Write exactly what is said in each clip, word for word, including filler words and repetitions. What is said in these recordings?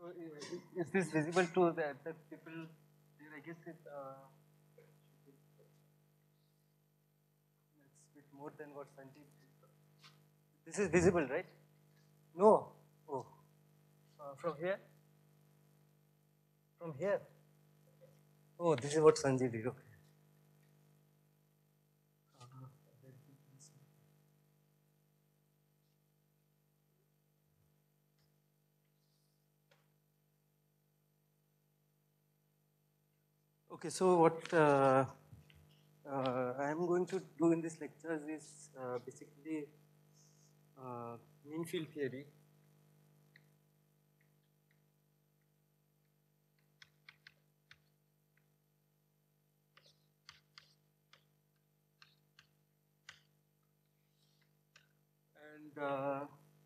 So is this visible to the, the people? I guess it, uh, it's a bit more than what Sanjib did. This is visible, right? No. Oh. Uh, from here? From here? Oh, this is what Sanjib did. Okay. Okay, so what uh, uh, I am going to do in this lecture is uh, basically uh, mean field theory. And uh,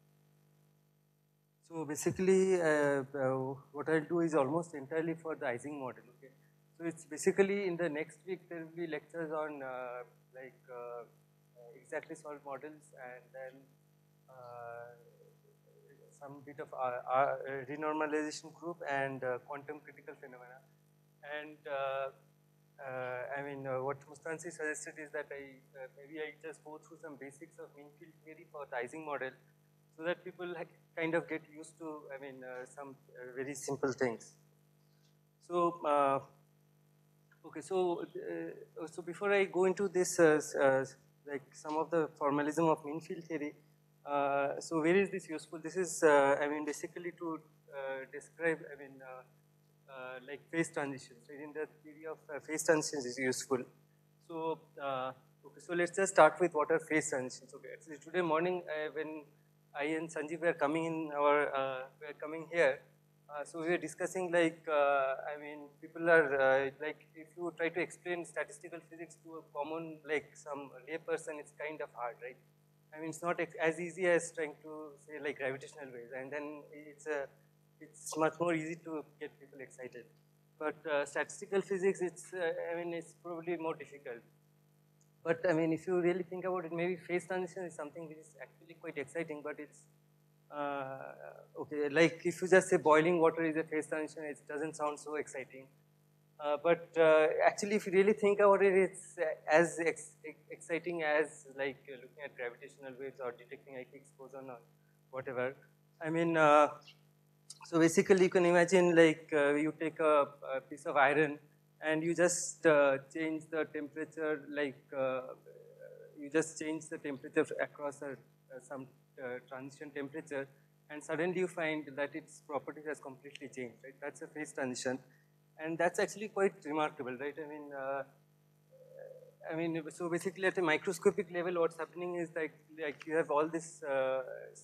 so basically, uh, uh, what I'll do is almost entirely for the Ising model. Okay, so it's basically in the next week there will be lectures on uh, like uh, exactly solved models, and then uh, some bit of uh, uh, renormalization group and uh, quantum critical phenomena. And uh, uh, I mean, uh, what Mustansir suggested is that I uh, maybe I just go through some basics of mean field theory for the Ising model, so that people like kind of get used to, I mean, uh, some uh, very simple things. So, uh, okay, so uh, so before I go into this, uh, uh, like some of the formalism of mean field theory, uh, so where is this useful? This is, uh, I mean, basically to uh, describe, I mean, uh, uh, like phase transitions. Right? In the theory of uh, phase transitions is useful. So, uh, okay, so let's just start with what are phase transitions. Okay, actually today morning uh, when I and Sanjib were coming in our, uh, were coming here, uh, so we were discussing like, uh, I mean, people are uh, like, if you try to explain statistical physics to a common, like some lay person, it's kind of hard, right? I mean, it's not as easy as trying to say like gravitational waves, and then it's a, it's much more easy to get people excited. But uh, statistical physics, it's, uh, I mean, it's probably more difficult. But I mean, if you really think about it, maybe phase transition is something which is actually quite exciting, but it's, uh, okay, like if you just say boiling water is a phase transition, it doesn't sound so exciting. Uh, but uh, actually, if you really think about it, it's uh, as ex exciting as like uh, looking at gravitational waves or detecting Higgs boson or whatever. I mean, uh, so basically, you can imagine like uh, you take a, a, piece of iron and you just uh, change the temperature, like uh, you just change the temperature across a, uh, some uh, transition temperature, and suddenly you find that its properties has completely changed, right? That's a phase transition, and that's actually quite remarkable, right? I mean, uh, I mean, so basically at a microscopic level, what's happening is like, like you have all this, uh,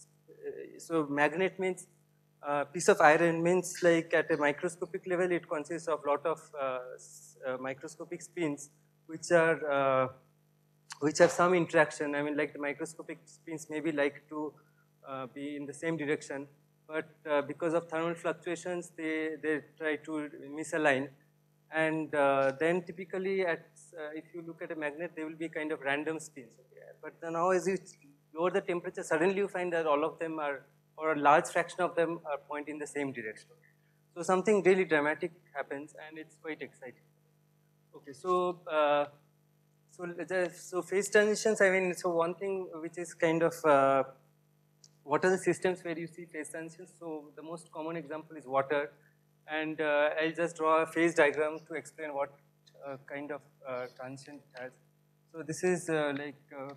so magnet means uh, piece of iron means like at a microscopic level, it consists of lot of uh, uh, microscopic spins, which are, uh, which have some interaction. I mean, like the microscopic spins maybe like to uh, be in the same direction, but uh, because of thermal fluctuations, they, they try to misalign. And uh, then typically at, uh, if you look at a magnet, there will be kind of random spins. Okay? But now as you lower the temperature, suddenly you find that all of them are, or a large fraction of them are pointing in the same direction. So something really dramatic happens, and it's quite exciting. Okay, so uh, so the, so phase transitions. I mean, so one thing which is kind of uh, what are the systems where you see phase transitions? So the most common example is water, and uh, I'll just draw a phase diagram to explain what uh, kind of uh, transition it has. So this is uh, like uh,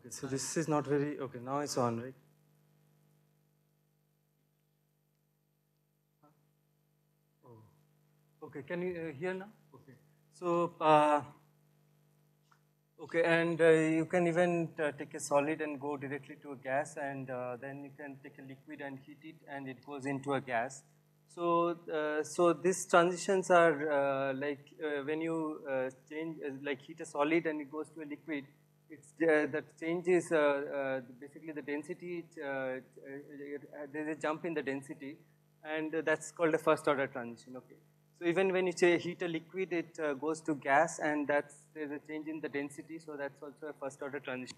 Okay, so this is not very, okay, now it's on, right? Oh. Okay, can you uh, hear now? Okay. So, uh, okay, and uh, you can even uh, take a solid and go directly to a gas, and uh, then you can take a liquid and heat it, and it goes into a gas. So, uh, so these transitions are uh, like uh, when you uh, change, uh, like heat a solid and it goes to a liquid. It's uh, that change is uh, uh, basically the density. Uh, uh, there's a jump in the density, and uh, that's called a first order transition. Okay. So even when you say heat a liquid, it uh, goes to gas, and that's there's a change in the density. So that's also a first order transition.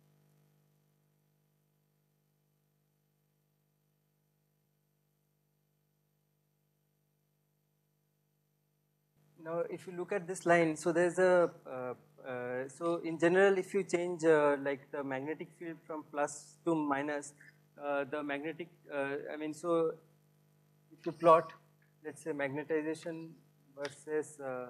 Now, if you look at this line, so there's a, uh, uh, so in general, if you change uh, like the magnetic field from plus to minus, uh, the magnetic, uh, I mean, so if you plot, let's say magnetization versus uh,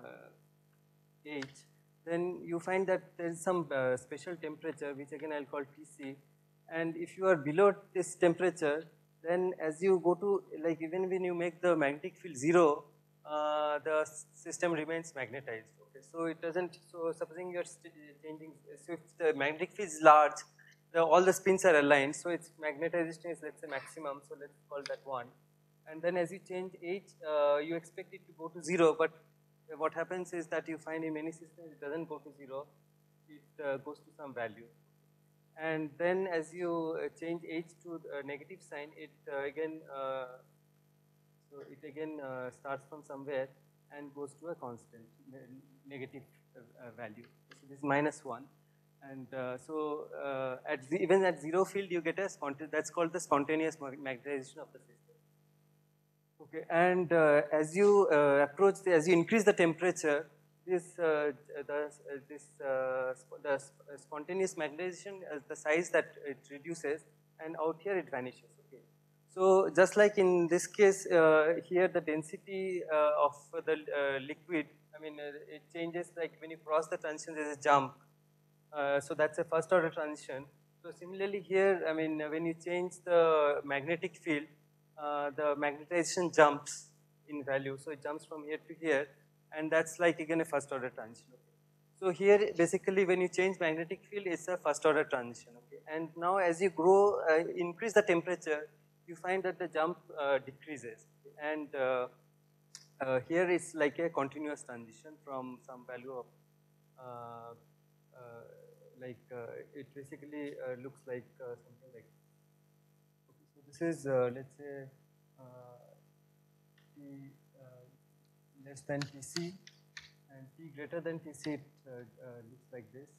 H, then you find that there is some uh, special temperature, which again I'll call T C. And if you are below this temperature, then as you go to, like even when you make the magnetic field zero, uh, the system remains magnetized. Okay, so it doesn't, so supposing you're changing, so if the magnetic field is large, the, all the spins are aligned, so its magnetization is, let's say, maximum, so let's call that one. And then as you change H, uh, you expect it to go to zero, but what happens is that you find in many systems it doesn't go to zero, it uh, goes to some value. And then as you uh, change H to a negative sign, it uh, again, uh, so it again uh, starts from somewhere and goes to a constant, negative uh, value. So this is minus one. And uh, so uh, at even at zero field, you get a spontaneous, that's called the spontaneous magnetization of the system. Okay, and uh, as you uh, approach, the, as you increase the temperature, this uh, the uh, this uh, sp the sp spontaneous magnetization, uh, the size that it reduces, and out here it vanishes. Okay, so just like in this case, uh, here the density uh, of the uh, liquid, I mean, uh, it changes. Like when you cross the transition, there is a jump. Uh, so that's a first order transition. So similarly here, I mean, when you change the magnetic field, uh, the magnetization jumps in value. So it jumps from here to here, and that's like again a first order transition. Okay. So here, basically, when you change magnetic field, it's a first order transition. Okay. And now as you grow, uh, increase the temperature, you find that the jump uh, decreases. And uh, uh, here it's like a continuous transition from some value of uh, uh, like uh, it basically uh, looks like uh, something like, okay, so this is uh, let's say uh, T uh, less than T C and T greater than T C, it uh, uh, looks like this.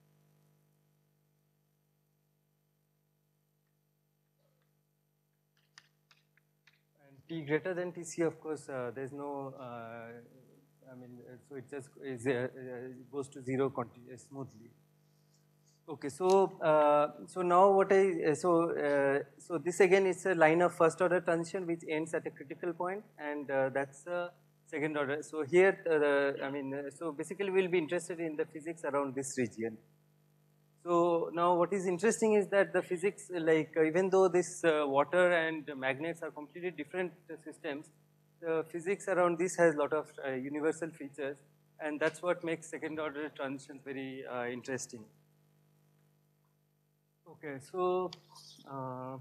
And T greater than T C, of course, uh, there's no, uh, I mean, uh, so it just is, uh, uh, goes to zero smoothly. Okay, so uh, so now what I so uh, so this again is a line of first order transition which ends at a critical point, and uh, that's a second order. So here, uh, the, I mean, uh, so basically we'll be interested in the physics around this region. So now what is interesting is that the physics, like uh, even though this uh, water and magnets are completely different uh, systems, the physics around this has a lot of uh, universal features, and that's what makes second order transitions very uh, interesting. Okay, so uh,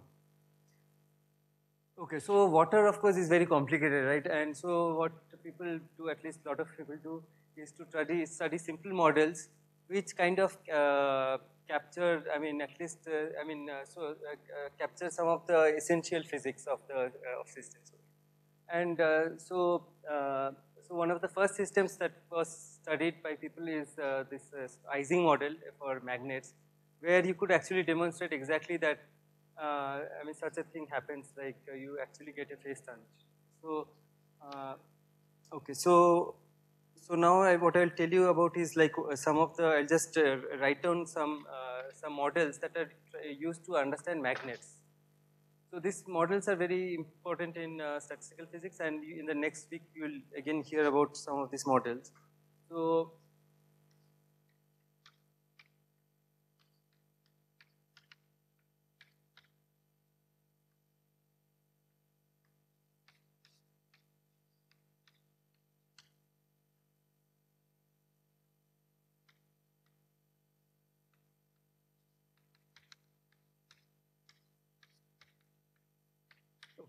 okay, so water, of course, is very complicated, right? And so what people do, at least a lot of people do, is to study study simple models which kind of uh, capture, I mean, at least, uh, I mean, uh, so uh, uh, capture some of the essential physics of the uh, of systems. And uh, so, uh, so one of the first systems that was studied by people is uh, this uh, Ising model for magnets, where you could actually demonstrate exactly that. Uh, I mean, such a thing happens, like uh, you actually get a phase transition. So, uh, okay, so so now I, what I'll tell you about is like uh, some of the. I'll just uh, write down some uh, some models that are used to understand magnets. So these models are very important in uh, statistical physics, and in the next week you will again hear about some of these models. So,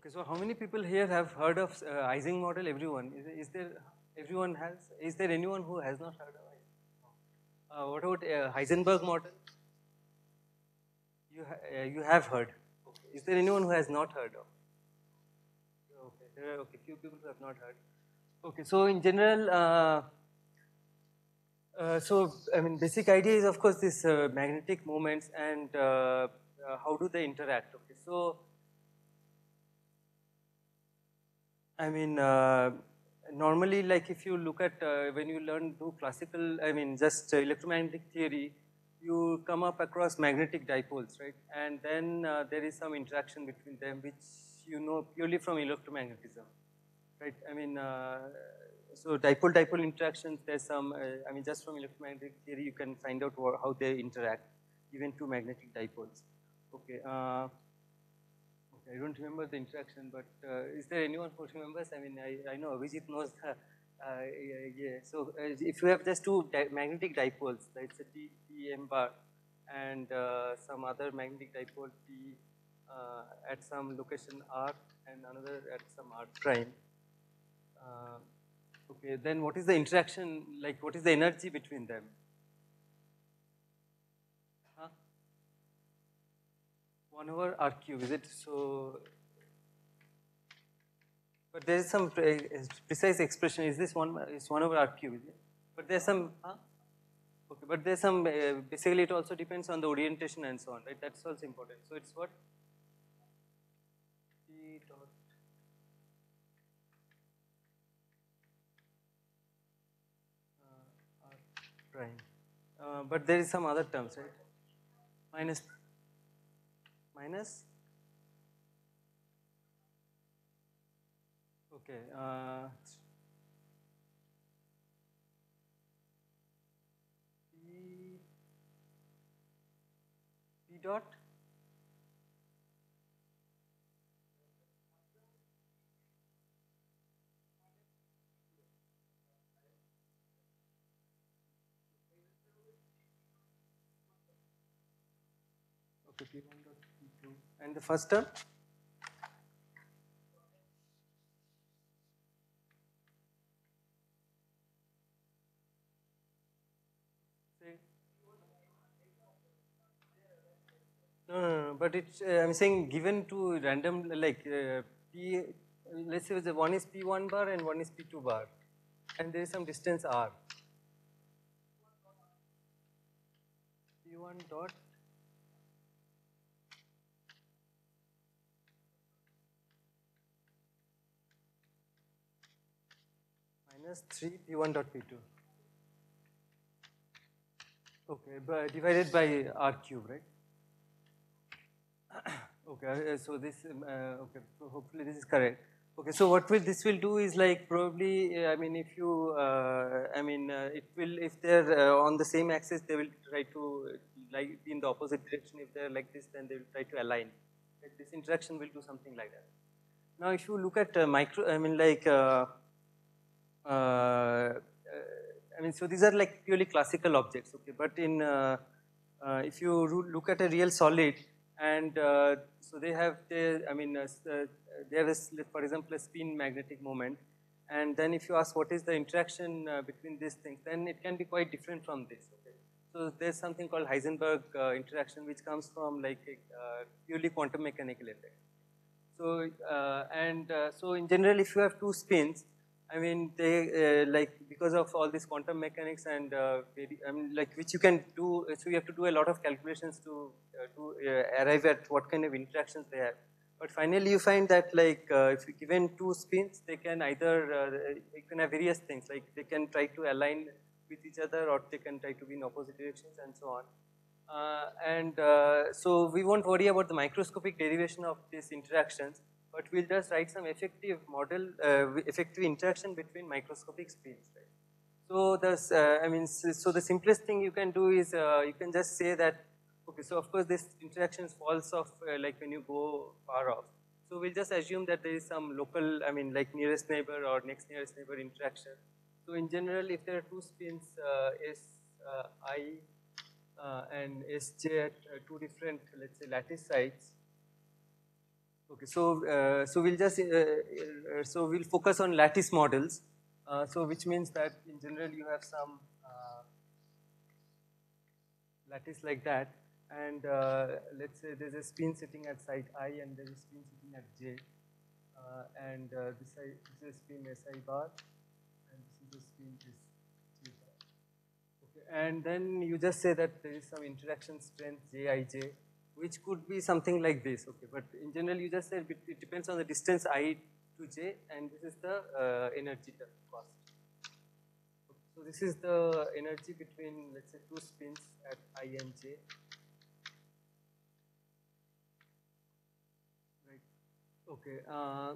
Okay, so how many people here have heard of uh, Ising model? Everyone? Is, is there, everyone has, is there anyone who has not heard of Ising? Uh, what about uh, Heisenberg model? You, ha uh, you have heard. Okay. Is there anyone who has not heard of? Okay, there are okay, few people who have not heard. Okay, so in general, uh, uh, so I mean, basic idea is of course this uh, magnetic moments and uh, uh, how do they interact. Okay, so I mean, uh, normally, like if you look at uh, when you learn do classical, I mean, just uh, electromagnetic theory, you come up across magnetic dipoles, right? And then uh, there is some interaction between them, which you know purely from electromagnetism, right? I mean, uh, so dipole-dipole interactions. There's some. Uh, I mean, just from electromagnetic theory, you can find out how they interact, even two magnetic dipoles. Okay. Uh, I don't remember the interaction, but uh, is there anyone who remembers? I mean, I, I know Abhijit knows the, uh, yeah, yeah. So uh, if you have just two di magnetic dipoles, right, it's a T, T M bar and uh, some other magnetic dipole T uh, at some location R and another at some R prime. Uh, okay, then what is the interaction, like what is the energy between them? Huh? one over R cube, is it? So but there is some pre precise expression. Is this one is one over R cube? Is it? But there's some. Huh? Okay, but there's some. Uh, basically, it also depends on the orientation and so on, right? That's also important. So it's what P dot uh, R prime. Uh, but there is some other terms, right? Minus minus. Okay. Uh, P, P dot. Okay, P one dot P two. And the first term? Say. No, no, no, but it's, uh, I'm saying given to random, like uh, P, let's say the one is P one bar and one is P two bar, and there is some distance R. P one dot minus three P one dot P two. Okay, but divided by R cube, right? Okay, uh, so this, um, uh, okay, so hopefully this is correct. Okay, so what will this will do is like probably, uh, I mean, if you, uh, I mean, uh, it will, if they're uh, on the same axis, they will try to uh, like be in the opposite direction. If they're like this, then they will try to align. Like this interaction will do something like that. Now, if you look at uh, micro, I mean, like, uh, uh, I mean, so these are like purely classical objects, okay? But in, uh, uh, if you look at a real solid, and uh, so they have, the, I mean, uh, there is, for example, a spin magnetic moment, and then if you ask what is the interaction uh, between these things, then it can be quite different from this, okay? So there's something called Heisenberg uh, interaction, which comes from like a uh, purely quantum mechanical effect. So, uh, and uh, so in general, if you have two spins, I mean, they uh, like because of all this quantum mechanics and uh, very, I mean, like which you can do. So you have to do a lot of calculations to uh, to uh, arrive at what kind of interactions they have. But finally, you find that like uh, if you given two spins, they can either uh, you can have various things like they can try to align with each other, or they can try to be in opposite directions, and so on. Uh, and uh, so we won't worry about the microscopic derivation of these interactions, but we'll just write some effective model, uh, effective interaction between microscopic spins, right? So this, uh, I mean, so the simplest thing you can do is uh, you can just say that, okay, so of course this interaction falls off uh, like when you go far off. So we'll just assume that there is some local, I mean, like nearest neighbor or next nearest neighbor interaction. So in general, if there are two spins, uh, S uh, I uh, and S J at uh, two different, let's say, lattice sites. Okay, so uh, so we'll just uh, uh, so we'll focus on lattice models. Uh, so which means that in general you have some uh, lattice like that, and uh, let's say there's a spin sitting at site I and there's a spin sitting at j, uh, and uh, this, I, this is spin si bar, and this is the spin is j bar. Okay, and then you just say that there is some interaction strength jij, which could be something like this. Okay, but in general you just said it depends on the distance I to j, and this is the uh, energy cost. So this is the energy between, let's say, two spins at I and j. Right. Okay. Uh,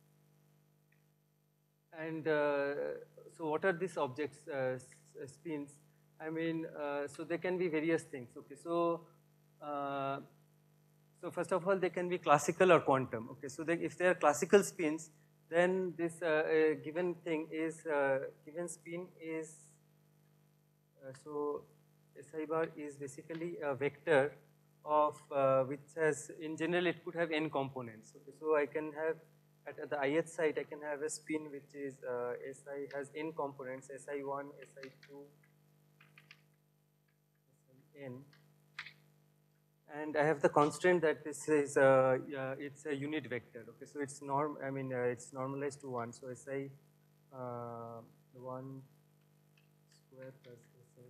and uh, so what are these objects, uh, spins? I mean, uh, so there can be various things. Okay. So, uh, so first of all, they can be classical or quantum. Okay. So they, if they are classical spins, then this uh, given thing is, uh, given spin is, uh, so si bar is basically a vector of uh, which has, in general, it could have n components. Okay, so I can have at, at the ith site, I can have a spin which is uh, si has n components, si one, si two, sin, and I have the constraint that this is uh, uh, it's a unit vector. Okay, so it's norm. I mean, uh, it's normalized to one. So si uh, one square plus si.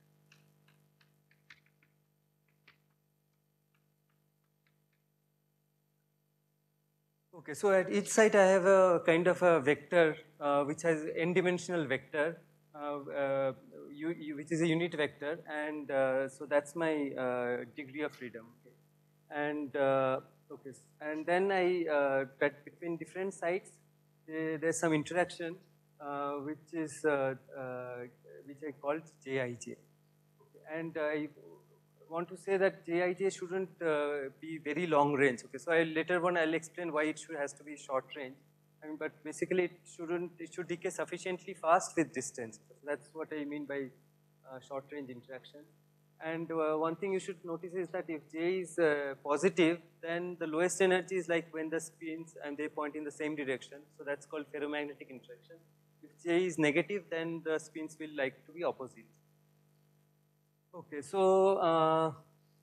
Okay, so at each site I have a kind of a vector uh, which has n-dimensional vector, uh, uh, u, u, which is a unit vector, and uh, so that's my uh, degree of freedom. Okay, and uh, okay, and then I uh, that between different sites uh, there's some interaction uh, which is uh, uh, which I called jij. Okay, and I want to say that jij shouldn't uh, be very long range. Okay, so I later on I'll explain why it should, has to be short range. I mean, but basically it shouldn't, it should decay sufficiently fast with distance. So that's what I mean by uh, short range interaction. And uh, one thing you should notice is that if J is uh, positive, then the lowest energy is like when the spins and they point in the same direction. So that's called ferromagnetic interaction. If J is negative, then the spins will like to be opposite. Okay, so uh,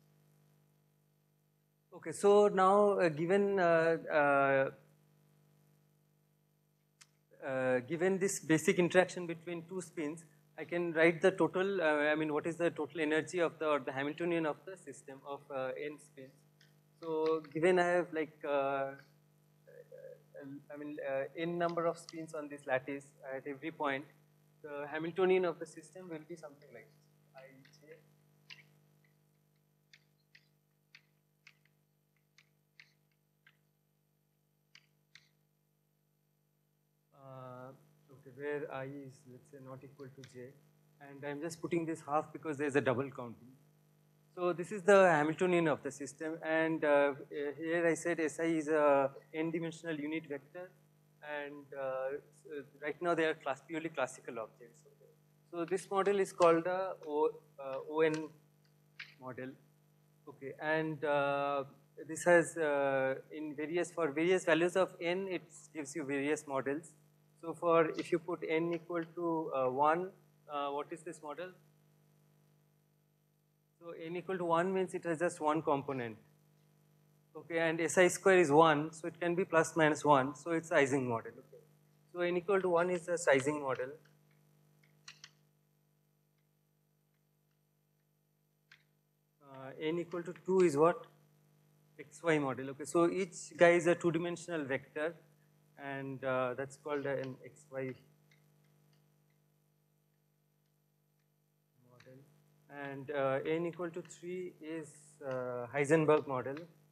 okay, so now uh, given uh, uh, uh, given this basic interaction between two spins, I can write the total. Uh, I mean, what is the total energy of the or the Hamiltonian of the system of uh, n spins? So given I have like uh, I mean uh, n number of spins on this lattice at every point, the Hamiltonian of the system will be something like this. I j Uh, okay, where I is, let's say, not equal to j, and I'm just putting this half because there's a double counting. So this is the Hamiltonian of the system, and uh, here I said Si is a n-dimensional unit vector, and uh, so right now they are class, purely classical objects. Okay. So this model is called the o, uh, O N model. Okay, and uh, this has uh, in various for various values of n, it gives you various models. So for if you put n equal to uh, one, uh, what is this model? So n equal to one means it has just one component. Okay, and Si square is one, so it can be plus minus one, so it's Ising model. Okay. So n equal to one is the Ising model. Uh, n equal to two is what? X Y model. Okay, so each guy is a two-dimensional vector, and uh, that's called an X Y model. And uh, n equal to three is uh, Heisenberg model.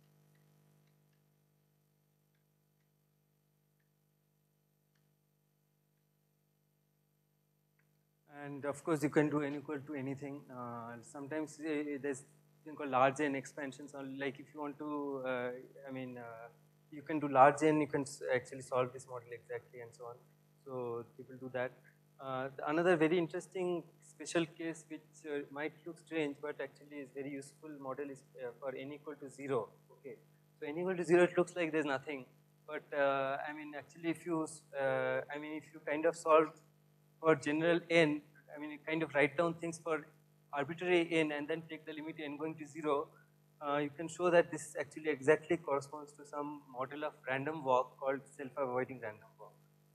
And of course, you can do n equal to anything. Uh, sometimes uh, there's something called large n expansions, or like if you want to, uh, I mean, uh, you can do large n, you can actually solve this model exactly and so on. So people do that. Uh, another very interesting special case which uh, might look strange but actually is very useful model is uh, for n equal to zero. Okay. So n equal to zero, it looks like there's nothing. But uh, I mean, actually, if you, uh, I mean, if you kind of solve for general n, I mean, you kind of write down things for arbitrary n and then take the limit n going to zero, uh, you can show that this actually exactly corresponds to some model of random walk called self-avoiding random walk.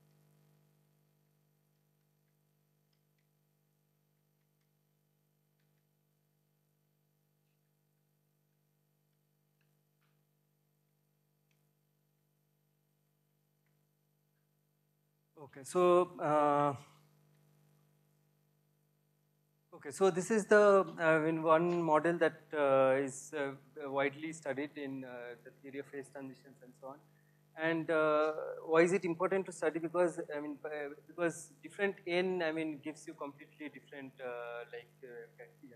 Okay, so uh, okay, so this is the uh, in one model that uh, is uh, widely studied in uh, the theory of phase transitions and so on. And uh, why is it important to study? Because I mean, uh, because different n, I mean, gives you completely different uh, like uh, criteria.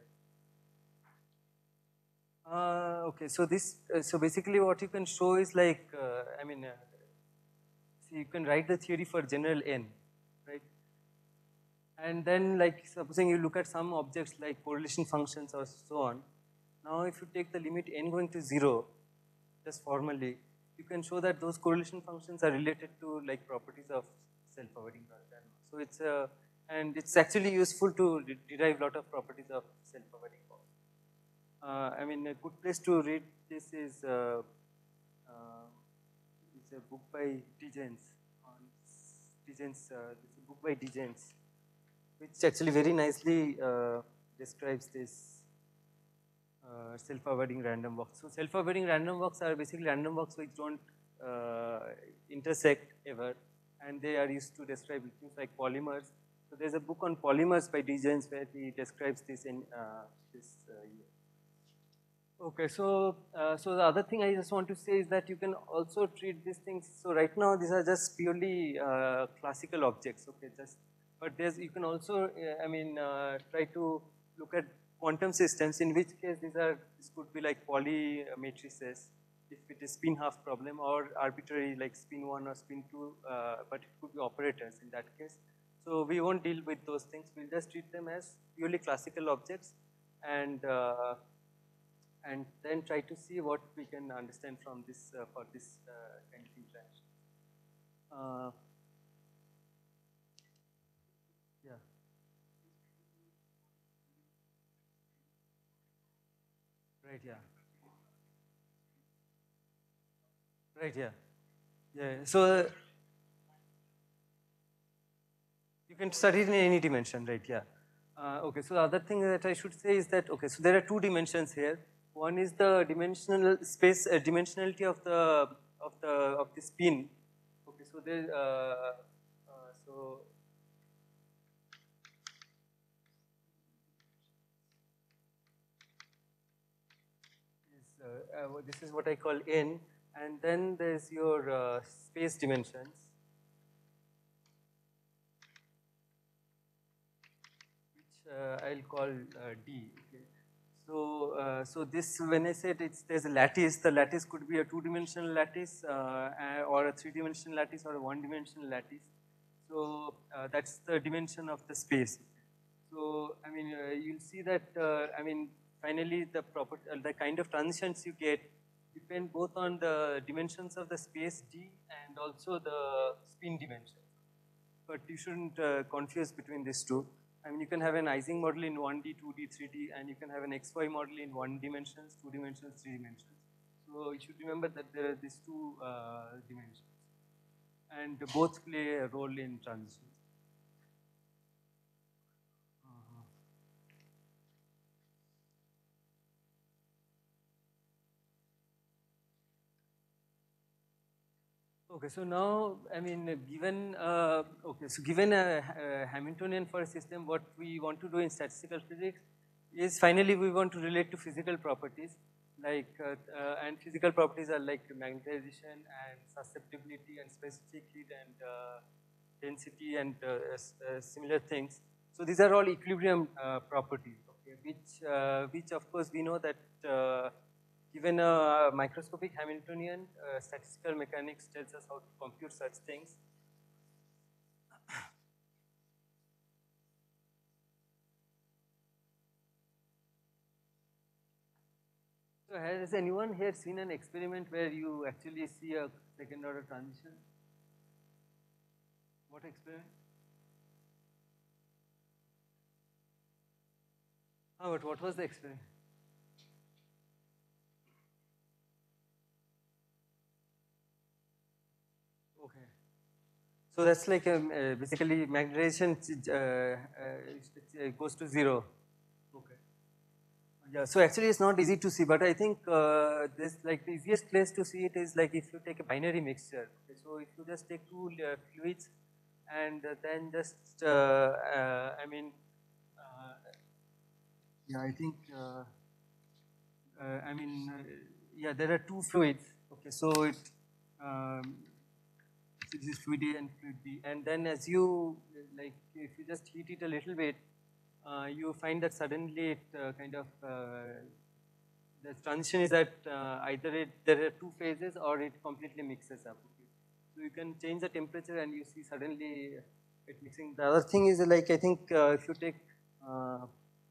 Uh, okay, so this, uh, so basically, what you can show is like, uh, I mean, uh, see, you can write the theory for general n, right? And then, like, supposing you look at some objects like correlation functions or so on. Now, if you take the limit n going to zero, just formally, you can show that those correlation functions are related to like properties of self-avoiding random. So it's a, and it's actually useful to de derive a lot of properties of self-avoiding walk. Uh, I mean, a good place to read this is uh, uh, it's a book by Digens. On Digens, uh, it's a book by Digens, which actually very nicely uh, describes this uh, self-avoiding random walks. So self-avoiding random walks are basically random walks which don't uh, intersect ever, and they are used to describe things like polymers. So there's a book on polymers by Digens where he describes this in uh, this uh, year. Okay, so uh, so the other thing I just want to say is that you can also treat these things. So right now these are just purely uh, classical objects. Okay, just but there's you can also uh, I mean uh, try to look at quantum systems. In which case these are this could be like poly matrices if it is spin half problem, or arbitrary like spin one or spin two, uh, but it could be operators in that case. So we won't deal with those things. We'll just treat them as purely classical objects and. Uh, and then try to see what we can understand from this uh, for this uh, kind of interaction. Uh, yeah. Right. Yeah. Right. Yeah. Yeah. So uh, you can study it in any dimension, right? Yeah. Uh, okay. So the other thing that I should say is that okay. So there are two dimensions here. One is the dimensional space uh, dimensionality of the of the of the spin. Okay. So there. Uh, uh, so is, uh, uh, this is what I call n, and then there's your uh, space dimensions, which uh, I'll call uh, d. Okay. So, uh, so this when I said it's there's a lattice, the lattice could be a two-dimensional lattice, uh, or a three-dimensional lattice, or a one-dimensional lattice. So uh, that's the dimension of the space. So I mean, uh, you'll see that uh, I mean, finally the proper uh, the kind of transitions you get depend both on the dimensions of the space d and also the spin dimension. But you shouldn't uh, confuse between these two. I mean, you can have an Ising model in one D, two D, three D, and you can have an X Y model in one dimensions, two dimensions, three dimensions. So you should remember that there are these two uh, dimensions, and both play a role in transitions. Okay, so now, I mean, given, uh, okay, so given a, a Hamiltonian for a system, what we want to do in statistical physics is finally we want to relate to physical properties, like, uh, uh, and physical properties are like magnetization and susceptibility and specific heat and uh, density and uh, uh, similar things. So these are all equilibrium uh, properties, okay, which, uh, which of course we know that uh, given a microscopic Hamiltonian, uh, statistical mechanics tells us how to compute such things. So has anyone here seen an experiment where you actually see a second order transition? What experiment? Oh, but what was the experiment? Okay. So that's like um, uh, basically magnetization uh, uh, goes to zero. Okay. Yeah, so actually it's not easy to see, but I think uh, this like the easiest place to see it is like if you take a binary mixture. Okay, so if you just take two uh, fluids and uh, then just, uh, uh, I mean, uh, yeah, I think, uh, uh, I mean, uh, yeah, there are two fluids. Okay, so it, um, this is fluid A and fluid B, and then as you like, if you just heat it a little bit, uh, you find that suddenly it uh, kind of uh, the transition is that uh, either it, there are two phases or it completely mixes up. Okay. So you can change the temperature and you see suddenly it mixing. The other thing is like I think uh, if you take uh,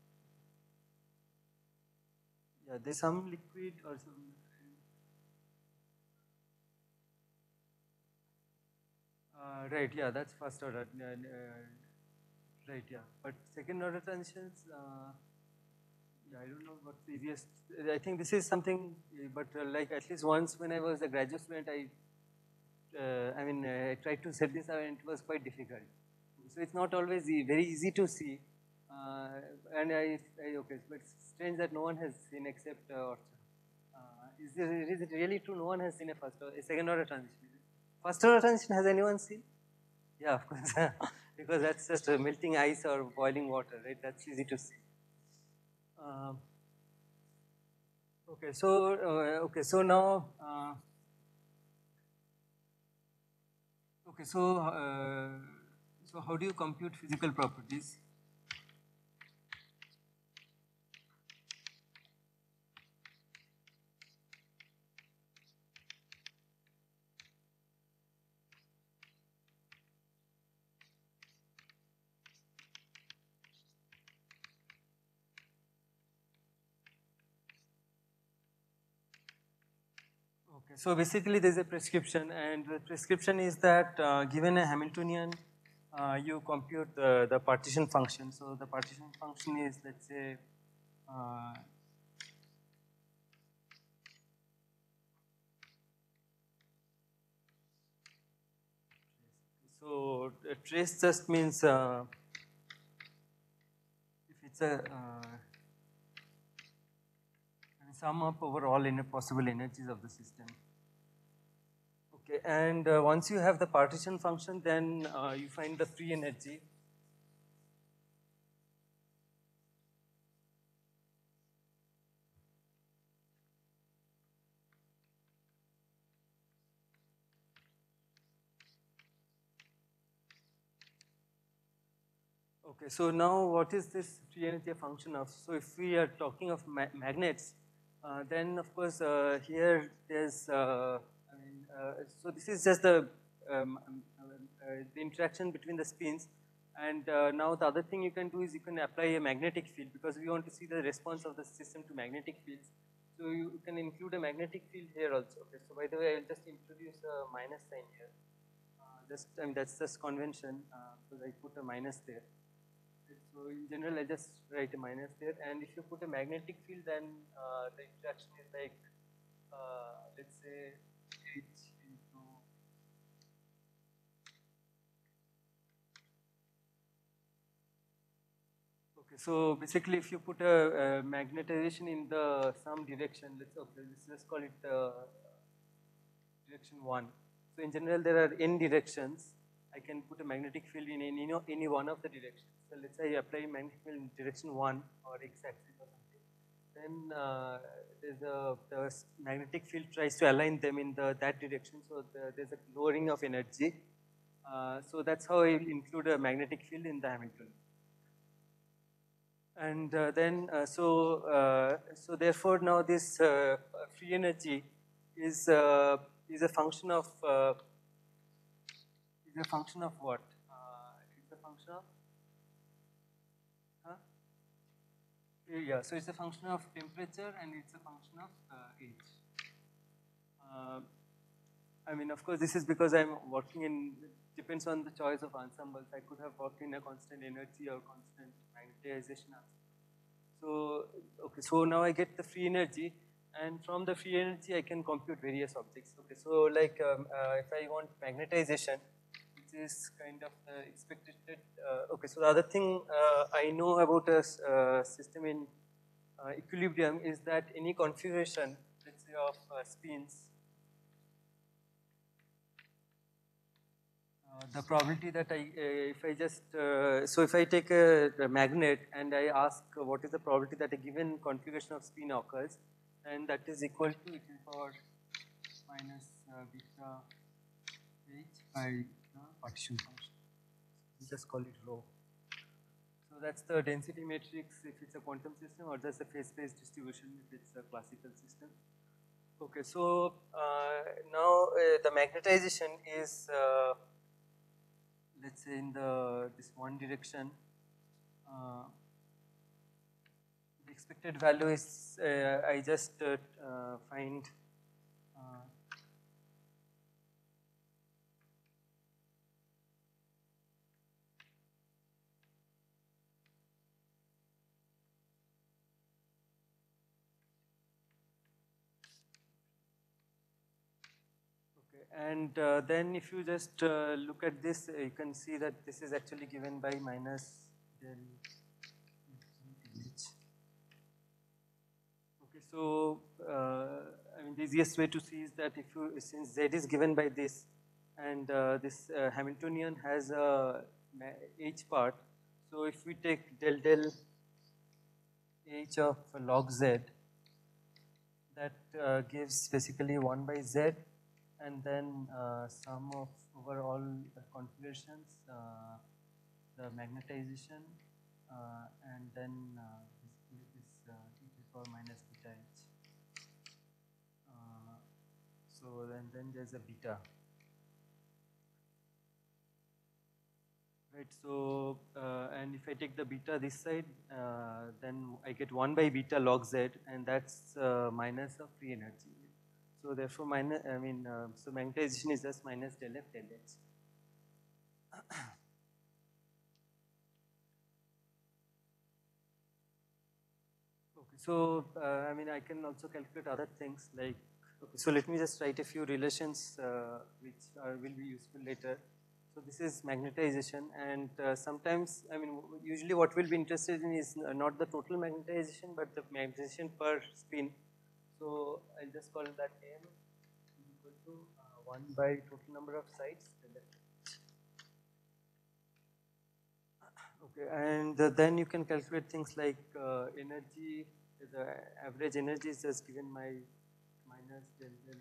yeah, there's some liquid or some. Uh, right, yeah, that's first order. Uh, uh, right, yeah, but second order transitions. Uh, Yeah, I don't know what's the easiest. I think this is something, uh, but uh, like at least once when I was a graduate student, I, uh, I mean, uh, I tried to set this up and it was quite difficult. So it's not always e very easy to see. Uh, and I, I, okay, but it's strange that no one has seen except uh, Orcha. Uh, is, there, is it really true no one has seen a first or a second order transition? First order transition has anyone seen? Yeah, of course, because that's just uh, melting ice or boiling water, right? That's easy to see. Um, Okay, so uh, okay, so now uh, okay, so uh, so how do you compute physical properties? Okay, so basically there's a prescription, and the prescription is that uh, given a Hamiltonian, uh, you compute the, the partition function. So the partition function is, let's say, uh, so a trace just means uh, if it's a uh, sum up over all possible energies of the system. Okay, and uh, once you have the partition function, then uh, you find the free energy. Okay, so now what is this free energy a function of? So if we are talking of ma magnets, uh, then of course uh, here there's, uh, I mean, uh, so this is just the, um, uh, the interaction between the spins. And uh, now the other thing you can do is you can apply a magnetic field because we want to see the response of the system to magnetic fields. So you can include a magnetic field here also. Okay, so by the way, I'll just introduce a minus sign here. Uh, just, I mean, that's just convention, uh, so I put a minus there. So in general, I just write a minus there, and if you put a magnetic field, then uh, the interaction is like, uh, let's say, H into. Okay, so basically, if you put a, a magnetization in the some direction, let's okay, let's just call it uh, direction one. So in general, there are n directions. I can put a magnetic field in any, any one of the directions. So let's say I apply magnetic field in direction one or x-axis or something. Then uh, there's a the magnetic field tries to align them in the that direction. So the, there's a lowering of energy. Uh, so that's how I will include a magnetic field in the Hamiltonian. And uh, then uh, so uh, so therefore now this uh, free energy is uh, is a function of uh, is a function of what? Uh, it's a function of huh? yeah, so it's a function of temperature and it's a function of uh, age. Uh, I mean, of course, this is because I'm working in, depends on the choice of ensembles. I could have worked in a constant energy or constant magnetization. So, okay, so now I get the free energy, and from the free energy, I can compute various objects. Okay, so like um, uh, if I want magnetization, which is kind of uh, expected, uh, okay, so the other thing uh, I know about a uh, system in uh, equilibrium is that any configuration, let's say of uh, spins, Uh, the probability that I, uh, if I just, uh, so if I take a, a magnet and I ask uh, what is the probability that a given configuration of spin occurs, and that is equal to e to the power minus uh, beta h by the partition function. We just call it rho. So that's the density matrix if it's a quantum system, or just a phase-space distribution if it's a classical system. Okay, so uh, now uh, the magnetization is uh, let's say in the this one direction, uh, the expected value is uh, I just uh, uh, find uh, okay, and uh, then if you just uh, look at this, uh, you can see that this is actually given by minus del h. Okay, so uh, I mean the easiest way to see is that if you, since z is given by this, and uh, this uh, Hamiltonian has a h part, so if we take del del h of log z, that uh, gives basically one by z, and then uh, sum of over all the configurations, uh, the magnetization, uh, and then uh, basically this uh, e to the power minus beta h. Uh, so then, then there's a beta. Right, so, uh, and if I take the beta this side, uh, then I get one by beta log z, and that's uh, minus of free energy. So therefore, minus, I mean, uh, so magnetization is just minus del f del h. Okay, so, uh, I mean, I can also calculate other things like, okay, so let me just write a few relations uh, which are, will be useful later. So this is magnetization, and uh, sometimes, I mean, usually what we'll be interested in is not the total magnetization, but the magnetization per spin. So I'll just call that M equal to uh, one by total number of sites. Okay, and uh, then you can calculate things like uh, energy, the average energy is just given by minus del del.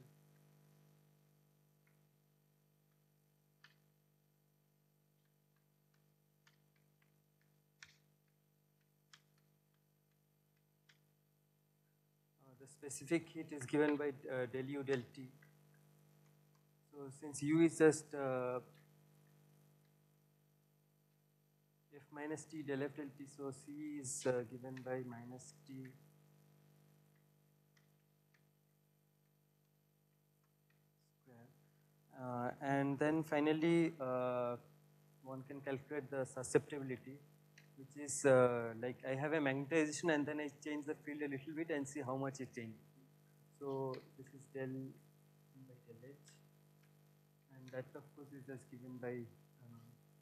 Uh, the specific heat is given by uh, del U del T. So since U is just uh, F minus T del F del T, so C is uh, given by minus T. Uh, and then finally, uh, one can calculate the susceptibility, which is uh, like I have a magnetization and then I change the field a little bit and see how much it changes. So this is del by del H, and that of course is just given by um,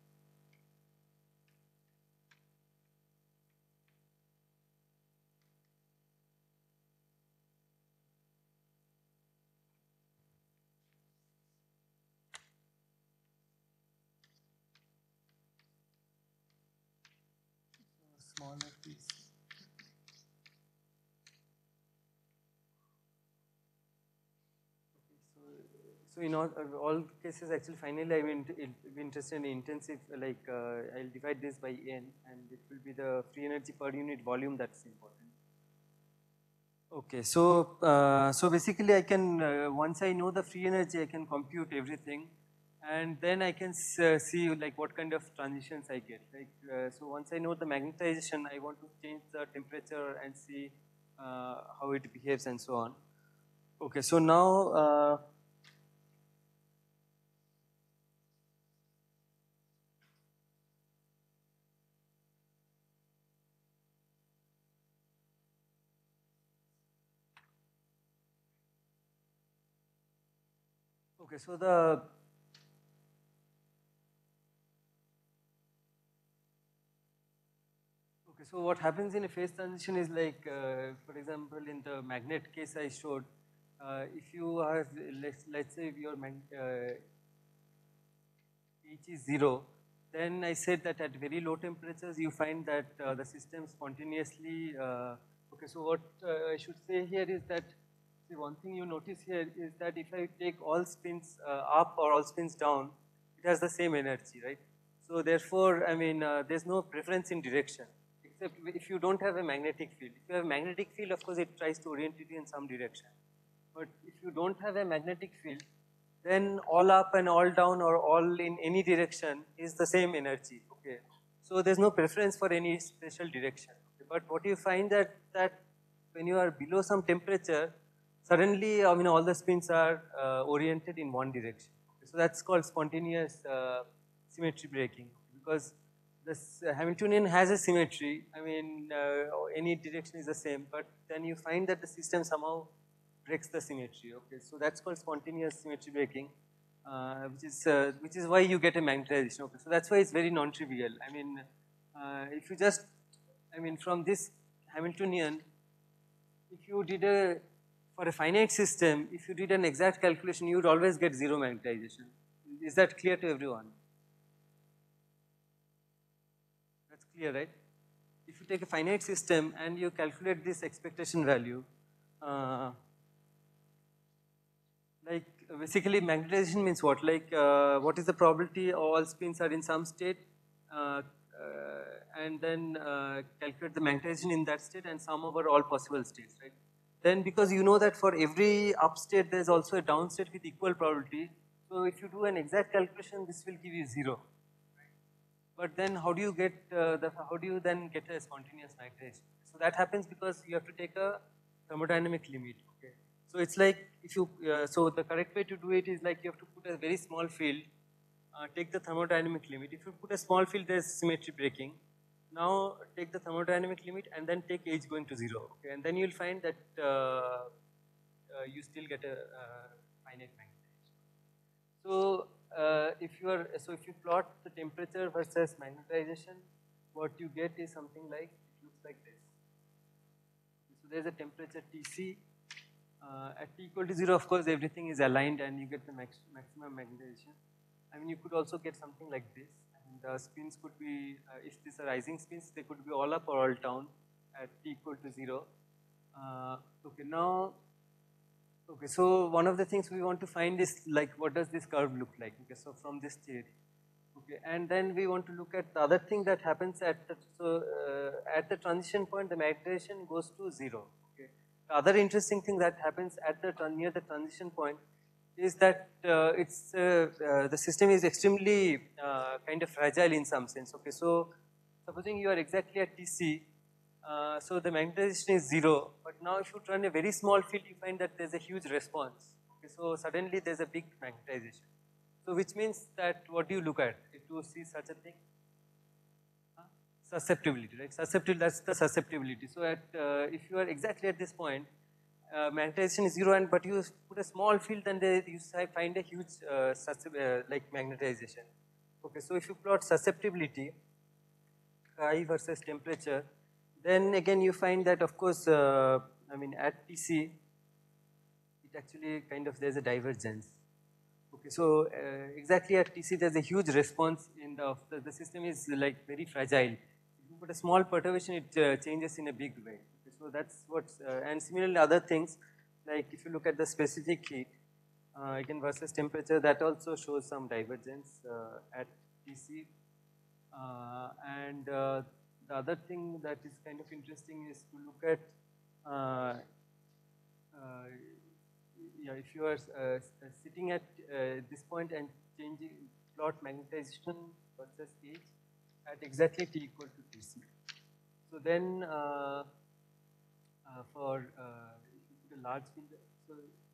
smaller piece. So in all, uh, all cases, actually, finally, I will be interested in intensive, like, uh, I'll divide this by n, and it will be the free energy per unit volume that's important. Okay, so, uh, so basically, I can, uh, once I know the free energy, I can compute everything. and then I can uh, see like what kind of transitions I get. Like uh, so, once I know the magnetization, I want to change the temperature and see uh, how it behaves and so on. Okay, so now. Uh, okay, so the Okay, so what happens in a phase transition is like, uh, for example, in the magnet case I showed, uh, if you are, let's, let's say your mag uh, H is zero, then I said that at very low temperatures you find that uh, the system spontaneously, uh, okay, so what uh, I should say here is that, see, one thing you notice here is that if I take all spins uh, up or all spins down, it has the same energy, right? So therefore, I mean, uh, there's no preference in direction, except if you don't have a magnetic field. If you have a magnetic field, of course, it tries to orient it in some direction. But if you don't have a magnetic field, then all up and all down or all in any direction is the same energy, okay? So there's no preference for any special direction. Okay? But what you find that, that when you are below some temperature, suddenly, I mean, all the spins are uh, oriented in one direction. Okay? So that's called spontaneous uh, symmetry breaking, because this uh, Hamiltonian has a symmetry. I mean, uh, any direction is the same, but then you find that the system somehow breaks the symmetry. Okay, so that's called spontaneous symmetry breaking, uh, which is uh, which is why you get a magnetization. Okay, so that's why it's very non-trivial. I mean, uh, if you just, I mean, from this Hamiltonian, if you did a for a finite system, if you did an exact calculation, you would always get zero magnetization. Is that clear to everyone? That's clear, right? If you take a finite system and you calculate this expectation value, uh, like basically magnetization means what? Like uh, what is the probability all spins are in some state, uh, uh, and then uh, calculate the magnetization in that state and sum over all possible states, right? Then because you know that for every up state there is also a down state with equal probability, so if you do an exact calculation, this will give you zero. But then how do you get uh, the, how do you then get a spontaneous magnetization? So that happens because you have to take a thermodynamic limit, okay? So it's like if you, uh, so the correct way to do it is like you have to put a very small field, uh, take the thermodynamic limit. If you put a small field, there's symmetry breaking. Now take the thermodynamic limit and then take H going to zero, okay? And then you'll find that uh, uh, you still get a uh, finite magnetization. So uh, if you are, so if you plot the temperature versus magnetization, what you get is something like, it looks like this. So there's a temperature T C. Uh, at T equal to zero, of course, everything is aligned and you get the max, maximum magnetization. I mean, you could also get something like this. And the spins could be, uh, if these are rising spins, they could be all up or all down at T equal to zero. Uh, okay, now, okay, so one of the things we want to find is like, what does this curve look like? Okay, so from this theory. Okay, and then we want to look at the other thing that happens at the, so uh, at the transition point, the magnetization goes to zero. Okay, the other interesting thing that happens at the near the transition point is that uh, it's uh, uh, the system is extremely uh, kind of fragile in some sense. Okay, so supposing you are exactly at T C, uh, so the magnetization is zero, but now if you run a very small field, you find that there's a huge response. Okay, so suddenly there's a big magnetization. So which means that what do you look at to see such a thing? Huh? Susceptibility, right? Susceptibility, that's the susceptibility. So at uh, if you are exactly at this point, uh, magnetization is zero, and but you put a small field, and they, you find a huge uh, uh, like magnetization. Okay, so if you plot susceptibility, chi versus temperature, then again you find that of course, uh, I mean at T C, it actually kind of there's a divergence. Okay, so uh, exactly at T C, there's a huge response in the, the, the system is like very fragile. If you put a small perturbation, it uh, changes in a big way. Okay, so that's what's, uh, and similarly other things, like if you look at the specific heat, uh, again versus temperature, that also shows some divergence uh, at T C. Uh, and uh, the other thing that is kind of interesting is to look at uh, uh, yeah, if you are uh, sitting at uh, this point and changing, plot magnetization versus age at exactly t equal to T C. So then uh, uh, for uh, if you put a large field, so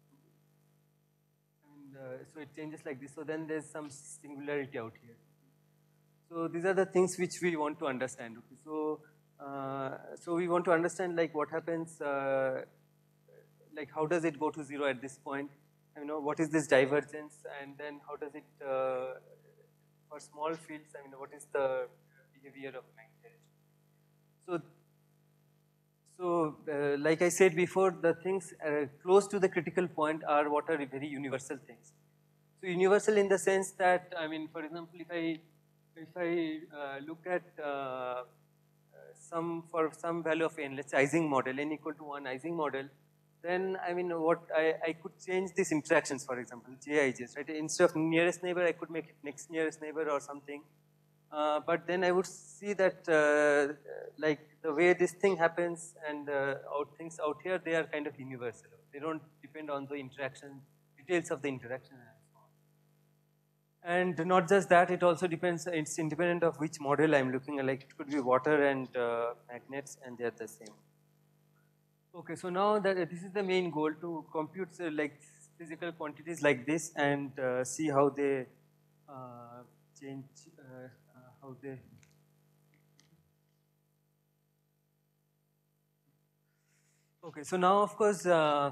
and uh, so it changes like this. So then there's some singularity out here. So these are the things which we want to understand. Okay. So uh, so we want to understand like what happens, uh, like how does it go to zero at this point? You know, what is this divergence, and then how does it uh, for small fields? I mean, what is the behavior of magnetization? So. So, uh, like I said before, the things uh, close to the critical point are what are very universal things. So, universal in the sense that, I mean, for example, if I if I uh, look at uh, some for some value of n, let's say Ising model, n equal to one Ising model, then I mean, what I, I could change these interactions, for example, J I Js, right? Instead of nearest neighbor, I could make it next nearest neighbor or something. Uh, but then I would see that uh, like the way this thing happens and uh, out things out here, they are kind of universal. They don't depend on the interaction, details of the interaction and so on. And not just that, it also depends, it's independent of which model I'm looking at. Like it could be water and uh, magnets and they're the same. Okay, so now that this is the main goal, to compute uh, like physical quantities like this and uh, see how they uh, change, uh, uh, how they Okay, so now of course, uh,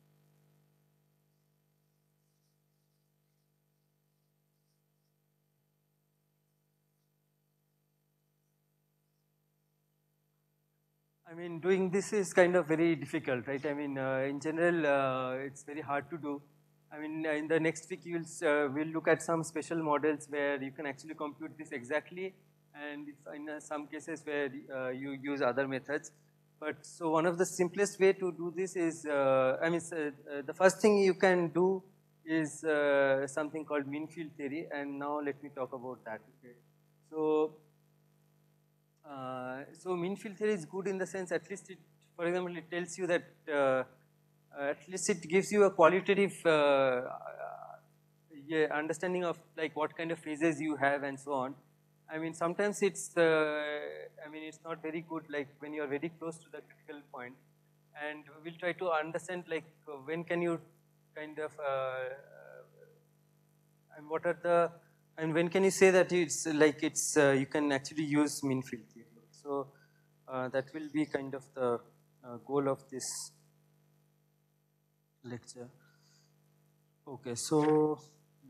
I mean, doing this is kind of very difficult, right? I mean, uh, in general, uh, it's very hard to do. I mean, uh, in the next week, you'll, uh, we'll look at some special models where you can actually compute this exactly, and it's in uh, some cases where uh, you use other methods. But so one of the simplest way to do this is, uh, I mean, uh, uh, the first thing you can do is uh, something called mean field theory, and now let me talk about that. Okay, so. Uh, so mean field theory is good in the sense, at least it, for example, it tells you that uh, at least it gives you a qualitative uh, yeah, understanding of like what kind of phases you have and so on. I mean, sometimes it's, uh, I mean, it's not very good like when you are very close to the critical point, and we'll try to understand like when can you kind of, uh, and what are the, and when can you say that it's like it's, uh, you can actually use mean field theory. So uh, that will be kind of the uh, goal of this lecture. Okay, so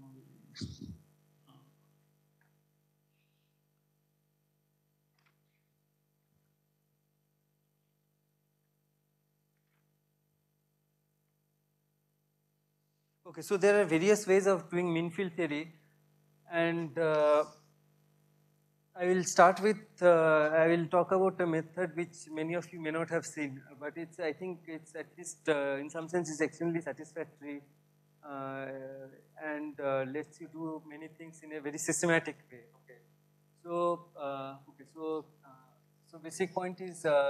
okay, so there are various ways of doing mean field theory, and uh, I will start with, uh, I will talk about a method which many of you may not have seen, but it's, I think it's at least uh, in some sense is extremely satisfactory uh, and uh, lets you do many things in a very systematic way. Okay, so uh, okay, so uh, so basic point is. Uh,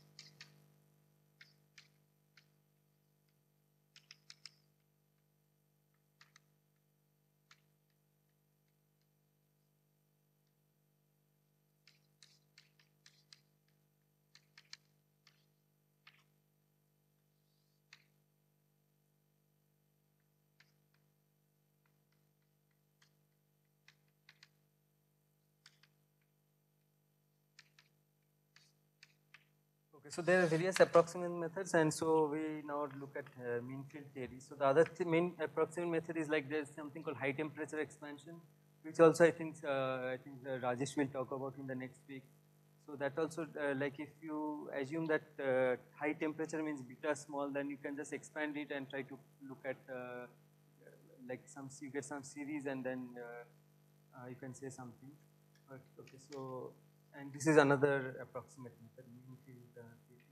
Okay, so there are various approximate methods, and so we now look at uh, mean field theory. So the other th main approximate method is like there's something called high temperature expansion, which also I think uh, I think uh, Rajesh will talk about in the next week. So that also uh, like if you assume that uh, high temperature means beta small, then you can just expand it and try to look at uh, like some you get some series, and then uh, uh, you can say something. But okay, so and this is another approximate method, mean field uh, theory.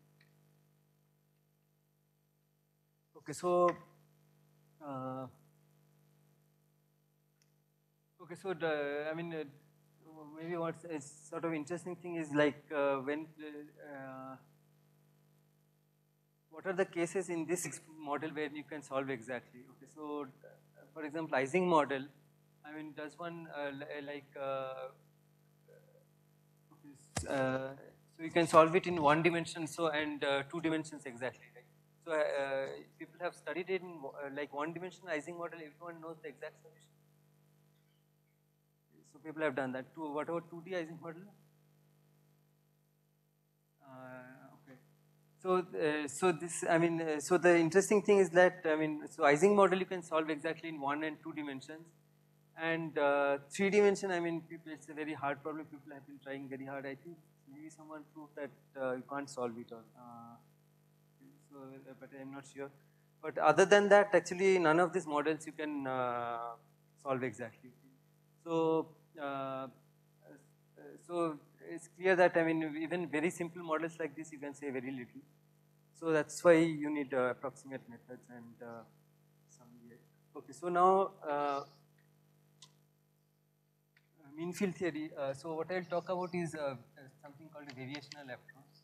Okay, so uh, okay, so the, I mean, uh, maybe what's a sort of interesting thing is like uh, when uh, what are the cases in this model where you can solve exactly? Okay, so uh, for example, Ising model. I mean, does one uh, like, uh, uh, so you can solve it in one dimension, so and uh, two dimensions exactly, right? So uh, people have studied it in uh, like one dimension Ising model, everyone knows the exact solution. So people have done that. Two, what about two D Ising model? Uh, okay. So, uh, so this, I mean, uh, so the interesting thing is that, I mean, so Ising model you can solve exactly in one and two dimensions. And uh, three dimension, I mean, people, it's a very hard problem. People have been trying very hard. I think maybe someone proved that uh, you can't solve it all. Uh, so, uh, but I'm not sure. But other than that, actually, none of these models you can uh, solve exactly. So, uh, so it's clear that, I mean, even very simple models like this, you can say very little. So that's why you need uh, approximate methods and uh, some. Okay, so now. Uh, mean field theory. Uh, so what I'll talk about is uh, something called a variational approach.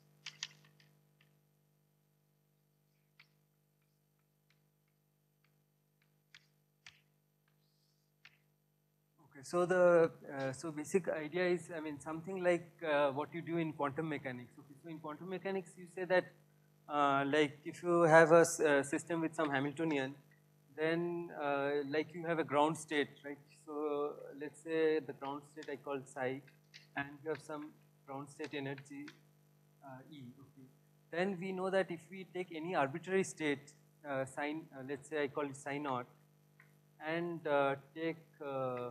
Okay, so the uh, so basic idea is, I mean, something like uh, what you do in quantum mechanics. Okay, so in quantum mechanics, you say that uh, like if you have a uh, system with some Hamiltonian, then uh, like you have a ground state, right? So let's say the ground state I call psi, and you have some ground state energy uh, E. Okay. Then we know that if we take any arbitrary state, uh, sign, uh, let's say I call it psi naught, and uh, take uh,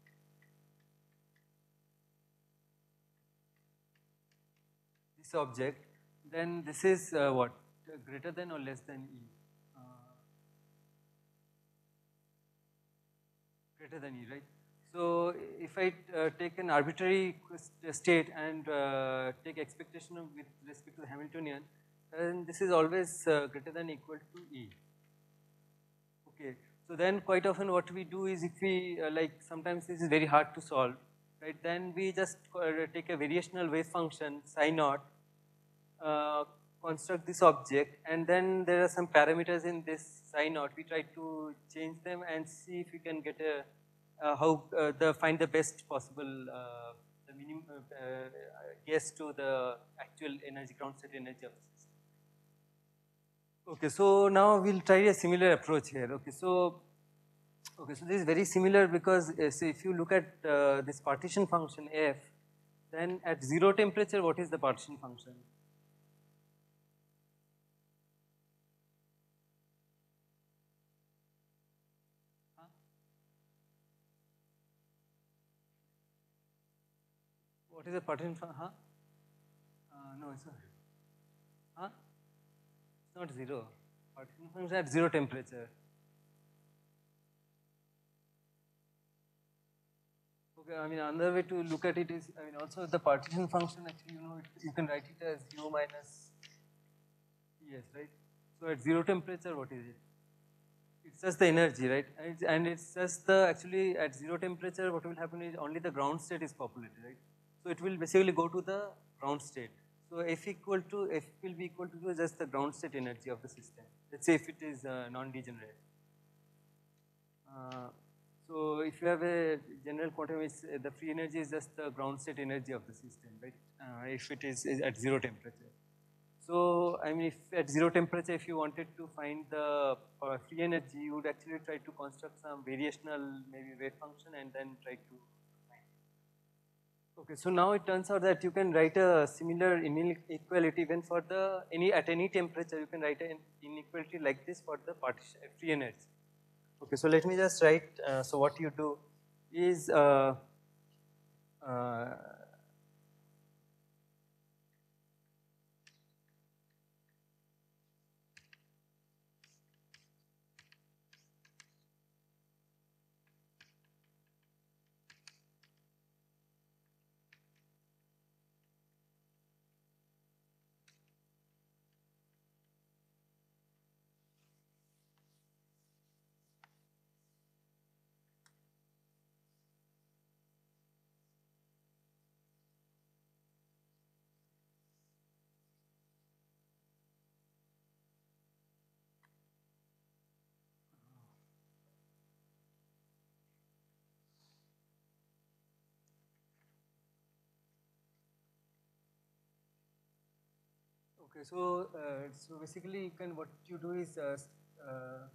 this object, then this is uh, what? Greater than or less than E? Uh, greater than E, right? So if I uh, take an arbitrary state and uh, take expectation with respect to the Hamiltonian, then this is always uh, greater than or equal to E. Okay, so then quite often what we do is, if we uh, like, sometimes this is very hard to solve, right? Then we just uh, take a variational wave function psi naught, uh, construct this object, and then there are some parameters in this psi naught. We try to change them and see if we can get a uh, how uh, the find the best possible uh, the minimum uh, uh, guess to the actual energy, ground state energy of the system. Okay, so now we'll try a similar approach here. Okay, so okay, so this is very similar because uh, so if you look at uh, this partition function f, then at zero temperature, what is the partition function? Huh? What is the partition function? Huh? Uh, no, it's not. Huh? It's not zero. Partition function at zero temperature. Okay, I mean, another way to look at it is, I mean, also the partition function, actually, you know, it, you can write it as u minus Ts, right? So at zero temperature, what is it? It's just the energy, right? And it's, and it's just the, actually, at zero temperature, what will happen is only the ground state is populated, right? So it will basically go to the ground state. So F equal to, F will be equal to just the ground state energy of the system. Let's say if it is uh, non-degenerate. Uh, so if you have a general quantum, it's, uh, the free energy is just the ground state energy of the system, right? Uh, if it is, is at zero temperature. So, I mean, if at zero temperature, if you wanted to find the uh, free energy, you would actually try to construct some variational, maybe wave function, and then try to find it. Okay, so now it turns out that you can write a similar inequality even for the, any, at any temperature, you can write an inequality like this for the partition, free energy. Okay, so let me just write, uh, so what you do is, uh, uh, Okay, so uh, so basically, you can what you do is uh, uh,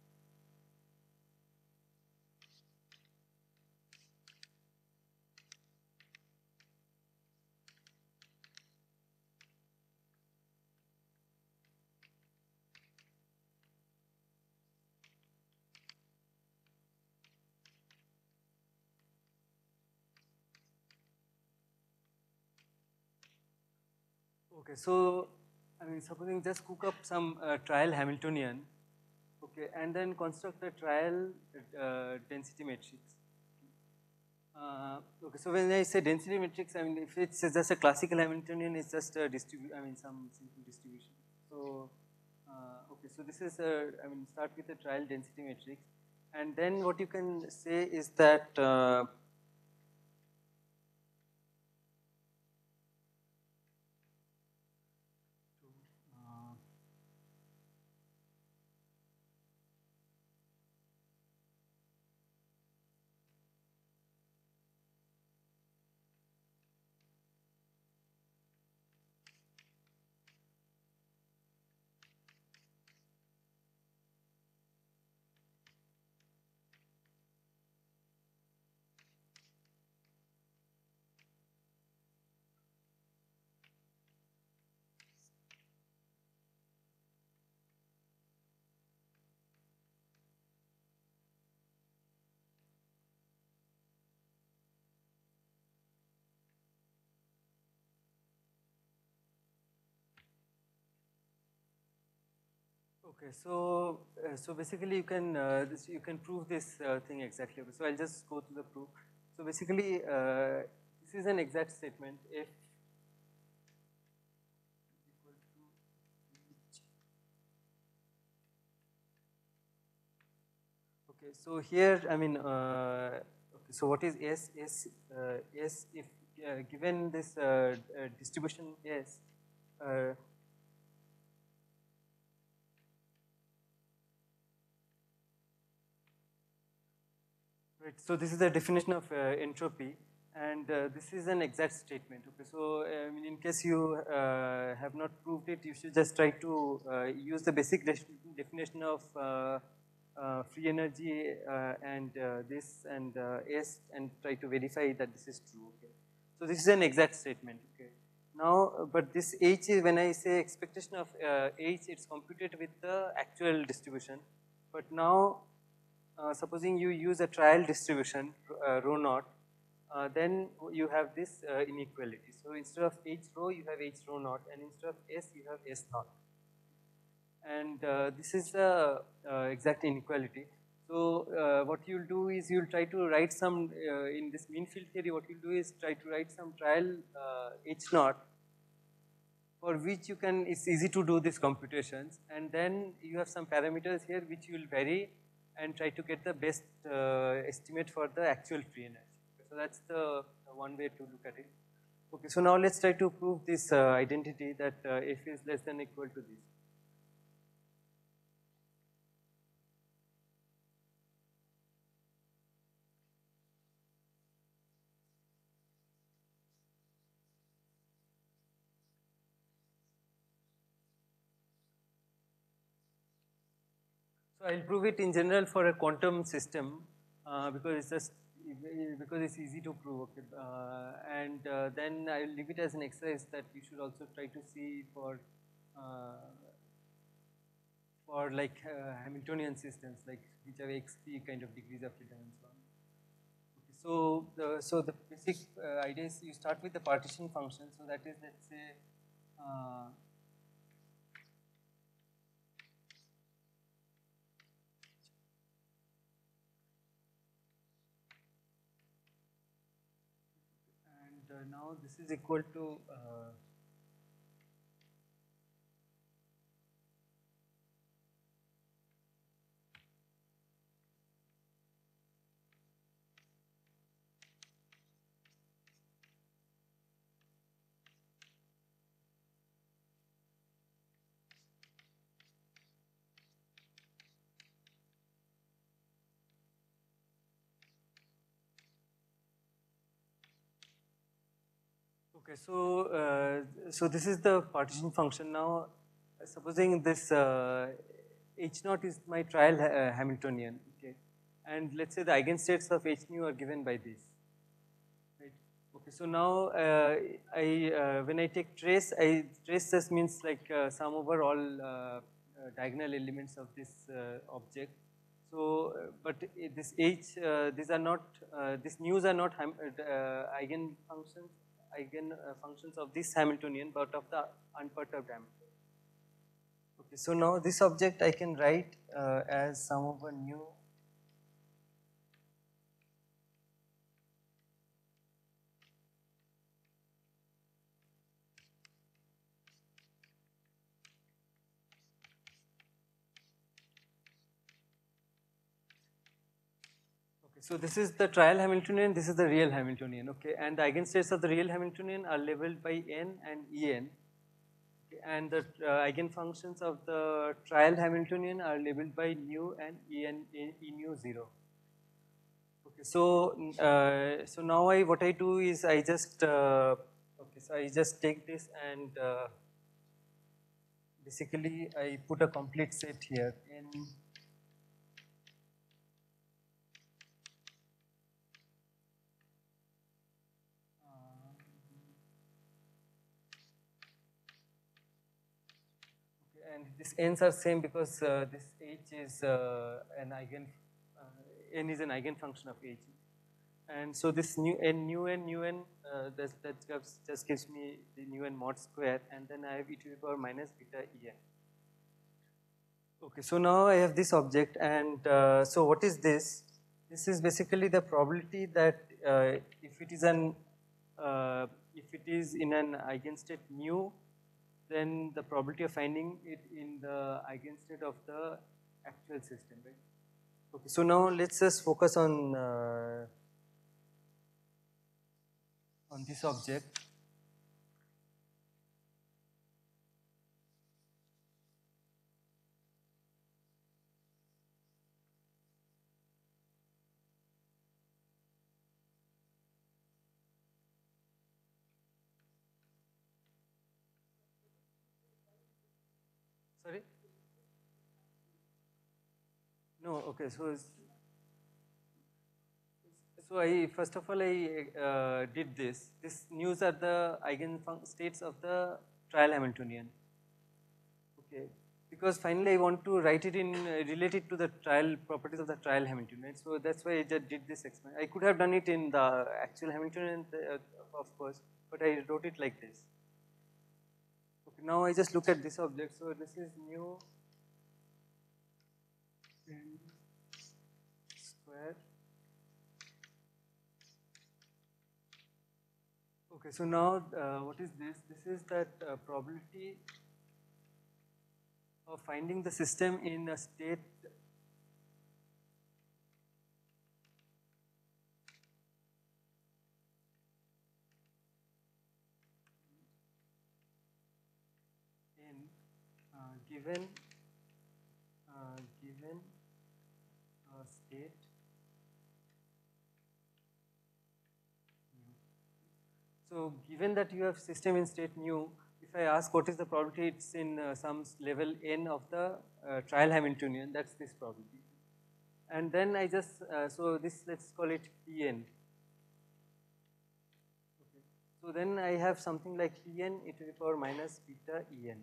okay, so I mean, supposing just cook up some uh, trial Hamiltonian, okay, and then construct a trial uh, density matrix. Uh, okay, so when I say density matrix, I mean, if it's just a classical Hamiltonian, it's just a distribu I mean, some simple distribution. So, uh, okay, so this is a, I mean, start with a trial density matrix, and then what you can say is that uh, uh, okay, so uh, so basically you can uh, this, you can prove this uh, thing exactly. So I'll just go to the proof. So basically, uh, this is an exact statement. If equal to each. Okay, so here I mean, uh, okay, so what is S? S uh, S if uh, given this uh, uh, distribution S. Uh, Right. So this is the definition of uh, entropy, and uh, this is an exact statement. Okay. So I mean, in case you uh, have not proved it, you should just try to uh, use the basic de definition of uh, uh, free energy uh, and uh, this and uh, S, and try to verify that this is true. Okay. So this is an exact statement. Okay. Now, uh, but this H is when I say expectation of uh, H, it's computed with the actual distribution. But now uh, supposing you use a trial distribution, uh, rho naught, uh, then you have this uh, inequality. So instead of H rho, you have H rho naught, and instead of S, you have S naught. And uh, this is the uh, exact inequality. So uh, what you'll do is you'll try to write some, uh, in this mean field theory, what you'll do is try to write some trial uh, H naught, for which you can, it's easy to do these computations, and then you have some parameters here which you will vary and try to get the best uh, estimate for the actual free energy. So that's the one way to look at it. Okay, so now let's try to prove this uh, identity that uh, F is less than or equal to this. So I'll prove it in general for a quantum system uh, because it's just because it's easy to prove. Okay, uh, and uh, then I'll leave it as an exercise that you should also try to see for uh, for like uh, Hamiltonian systems, like which have xp kind of degrees of freedom and so on. Okay, so the so the basic uh, idea is you start with the partition function. So that is, let's say. Uh, and uh, now this is equal to uh, Okay, so uh, so this is the partition function. Now, supposing this uh, H naught is my trial uh, Hamiltonian, okay, and let's say the eigenstates of H nu are given by this, right? Okay, so now uh, I uh, when I take trace, I trace just means like uh, sum over all uh, uh, diagonal elements of this uh, object. So, uh, but uh, this H, uh, these are not, uh, these nu's are not ham uh, eigen functions, eigen uh, functions of this Hamiltonian, but of the unperturbed Hamiltonian. Okay, so now this object I can write uh, as sum over nu. Okay, so this is the trial Hamiltonian, this is the real Hamiltonian, okay, and the eigenstates of the real Hamiltonian are labeled by n and En. And the uh, eigenfunctions of the trial Hamiltonian are labeled by nu and En, E, E nu zero. Okay, so uh, so now I what I do is I just uh, okay, so I just take this and uh, basically I put a complete set here in. And these n's are same because uh, this h is uh, an eigen, uh, n is an eigenfunction of h. And so this new n, nu n, nu n, uh, that, that gives, just gives me the nu n mod square, and then I have e to the power minus beta en. Okay, so now I have this object, and uh, so what is this? This is basically the probability that uh, if it is an, uh, if it is in an eigenstate nu, then the probability of finding it in the eigenstate of the actual system, right? Okay, so now let's just focus on uh, on this object. Sorry? No, okay, so so I first of all I uh, did this. This news are the eigenstates of the trial Hamiltonian. Okay, because finally I want to write it in uh, relate it to the trial properties of the trial Hamiltonian. So that's why I just did this experiment. I could have done it in the actual Hamiltonian, uh, of course, but I wrote it like this. Okay, now I just look at this object. So this is nu square. Okay, so now uh, what is this? This is that uh, probability of finding the system in a state in uh, given uh, given uh, state. So given that you have system in state nu, if I ask what is the probability it's in uh, some level n of the uh, trial Hamiltonian, that's this probability. And then I just, uh, so this, let's call it Pn. Okay. So then I have something like Pn e to the power minus beta En.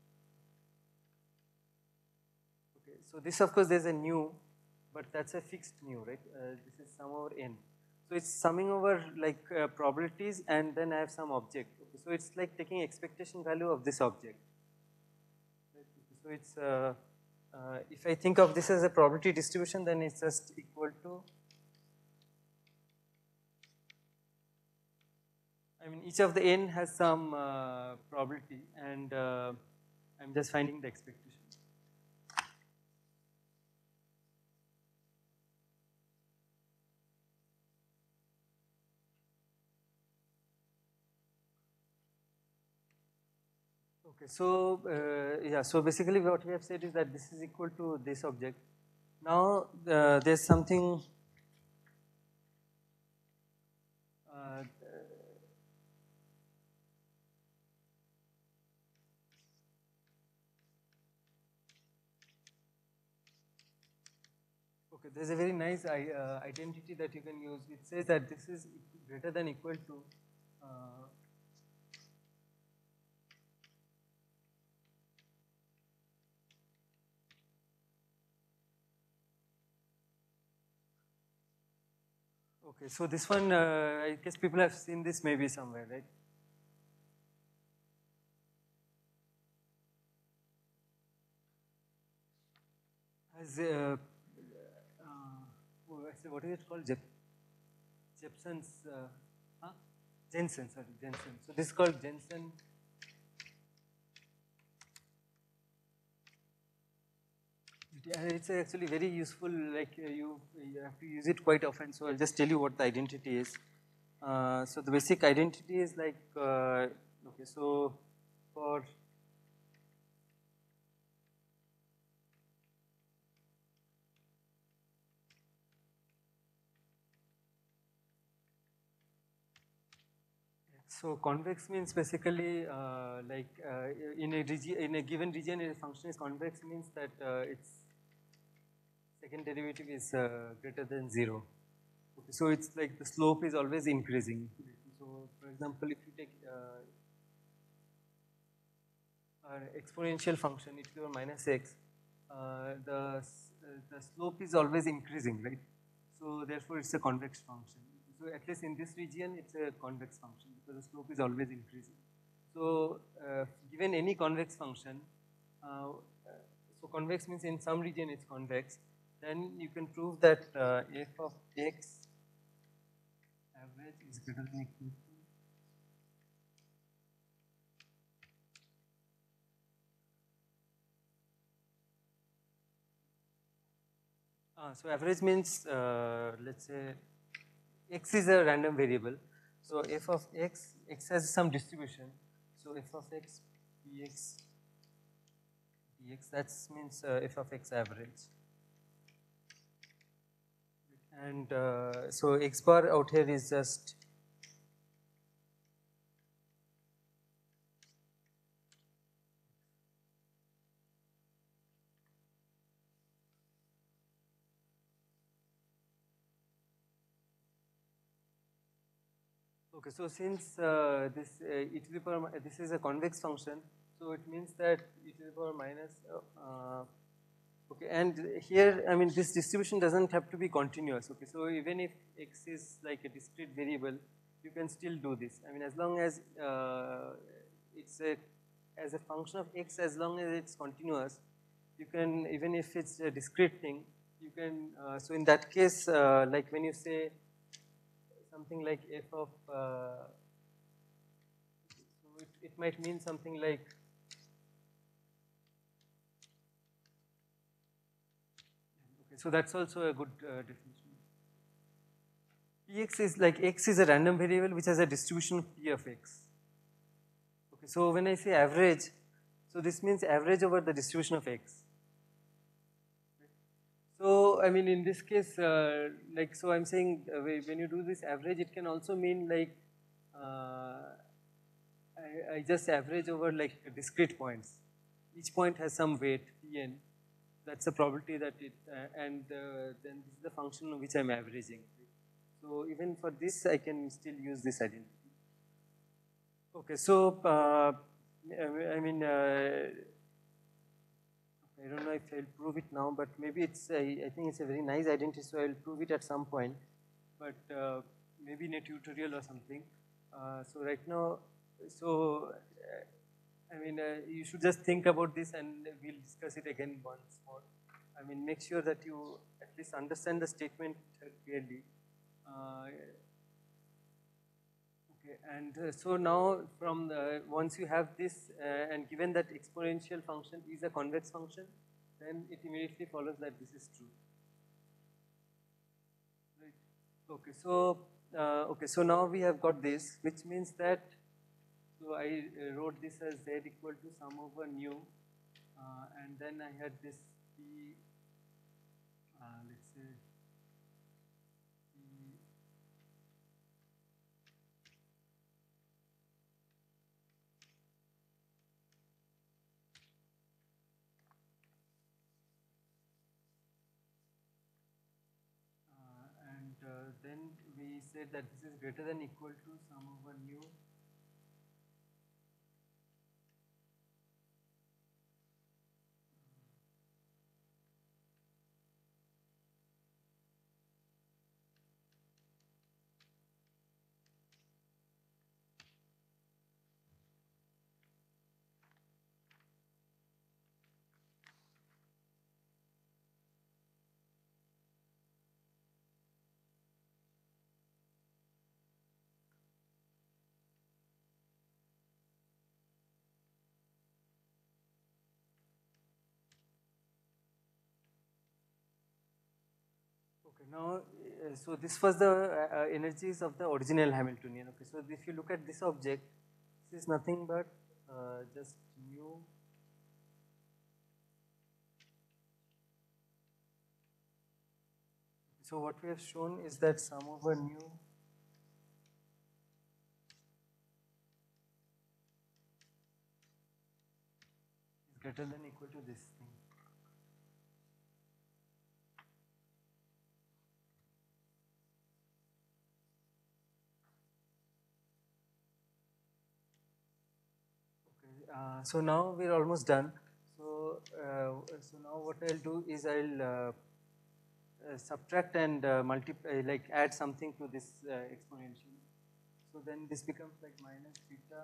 Okay, so this of course there's a nu, but that's a fixed nu, right? Uh, this is sum over n. So it's summing over like uh, probabilities, and then I have some object. Okay, so it's like taking expectation value of this object. Right? So it's, uh, uh, if I think of this as a probability distribution, then it's just equal to, I mean each of the n has some uh, probability, and uh, I'm just finding the expectation. Okay, so uh, yeah, so basically what we have said is that this is equal to this object. Now uh, there's something uh, Okay, there's a very nice uh, identity that you can use. It says that this is greater than equal to uh, okay, so this one, uh, I guess people have seen this maybe somewhere, right? As uh, uh, what is it called? Jep Jepson's, uh, huh? Jensen, sorry, Jensen. So this is called Jensen. It's actually very useful, like uh, you, you have to use it quite often, so I'll just tell you what the identity is. Uh, so the basic identity is like, uh, okay, so for so convex means basically uh, like uh, in a region, in a given region, a function is convex means that uh, its second derivative is uh, greater than zero. Okay, so it's like the slope is always increasing. So for example, if you take uh, an exponential function e to the power minus x, uh, the, uh, the slope is always increasing, right? So therefore it's a convex function. So at least in this region, it's a convex function because the slope is always increasing. So uh, given any convex function, uh, so convex means in some region it's convex, then you can prove that uh, f of x average is greater than equal to Uh, so average means, uh, let's say, x is a random variable. So f of x, x has some distribution. So f of x, dx, dx, that means uh, f of x average. And uh, so x bar out here is just okay. So since uh, this uh, e to the power, this is a convex function, so it means that e to the power minus. Uh, okay, and here, I mean, this distribution doesn't have to be continuous. Okay, so even if x is like a discrete variable, you can still do this. I mean, as long as uh, it's a as a function of x, as long as it's continuous, you can, even if it's a discrete thing, you can. Uh, so in that case, uh, like when you say something like f of, uh, so it, it might mean something like, okay, so that's also a good uh, definition. Px is like x is a random variable which has a distribution of p of x. Okay, so when I say average, so this means average over the distribution of x. So I mean, in this case, uh, like, so I'm saying uh, when you do this average, it can also mean like uh, I, I just average over like discrete points. Each point has some weight, Pn. That's the probability that it, uh, and uh, then this is the function which I'm averaging. So even for this, I can still use this identity. Okay, so uh, I mean, uh, I don't know if I'll prove it now, but maybe it's, a, I think it's a very nice identity, so I'll prove it at some point, but uh, maybe in a tutorial or something. Uh, so right now, so uh, I mean, uh, you should just think about this and we'll discuss it again once more. I mean, make sure that you at least understand the statement clearly. Uh, okay, and uh, so now from the, once you have this, uh, and given that exponential function is a convex function, then it immediately follows that this is true. Right. Okay, so uh, okay, so now we have got this, which means that, so I uh, wrote this as z equal to sum over nu, uh, and then I had this p, uh, let's say p, then we said that this is greater than equal to sum over nu. Okay, now, uh, so this was the uh, uh, energies of the original Hamiltonian. Okay, so if you look at this object, this is nothing but uh, just mu. So what we have shown is that sum over nu is greater than equal to this thing. Okay, uh, so now we're almost done. So, uh, so now what I'll do is I'll uh, uh, subtract and uh, multiply, like add something to this uh, exponential. So then this becomes like minus theta.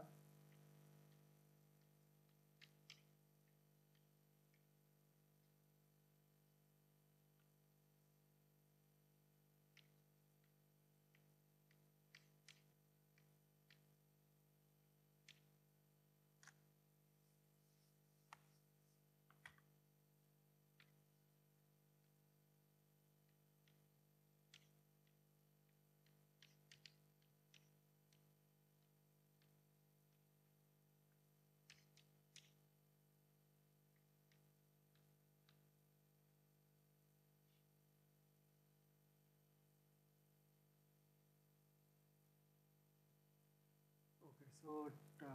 Okay, so uh,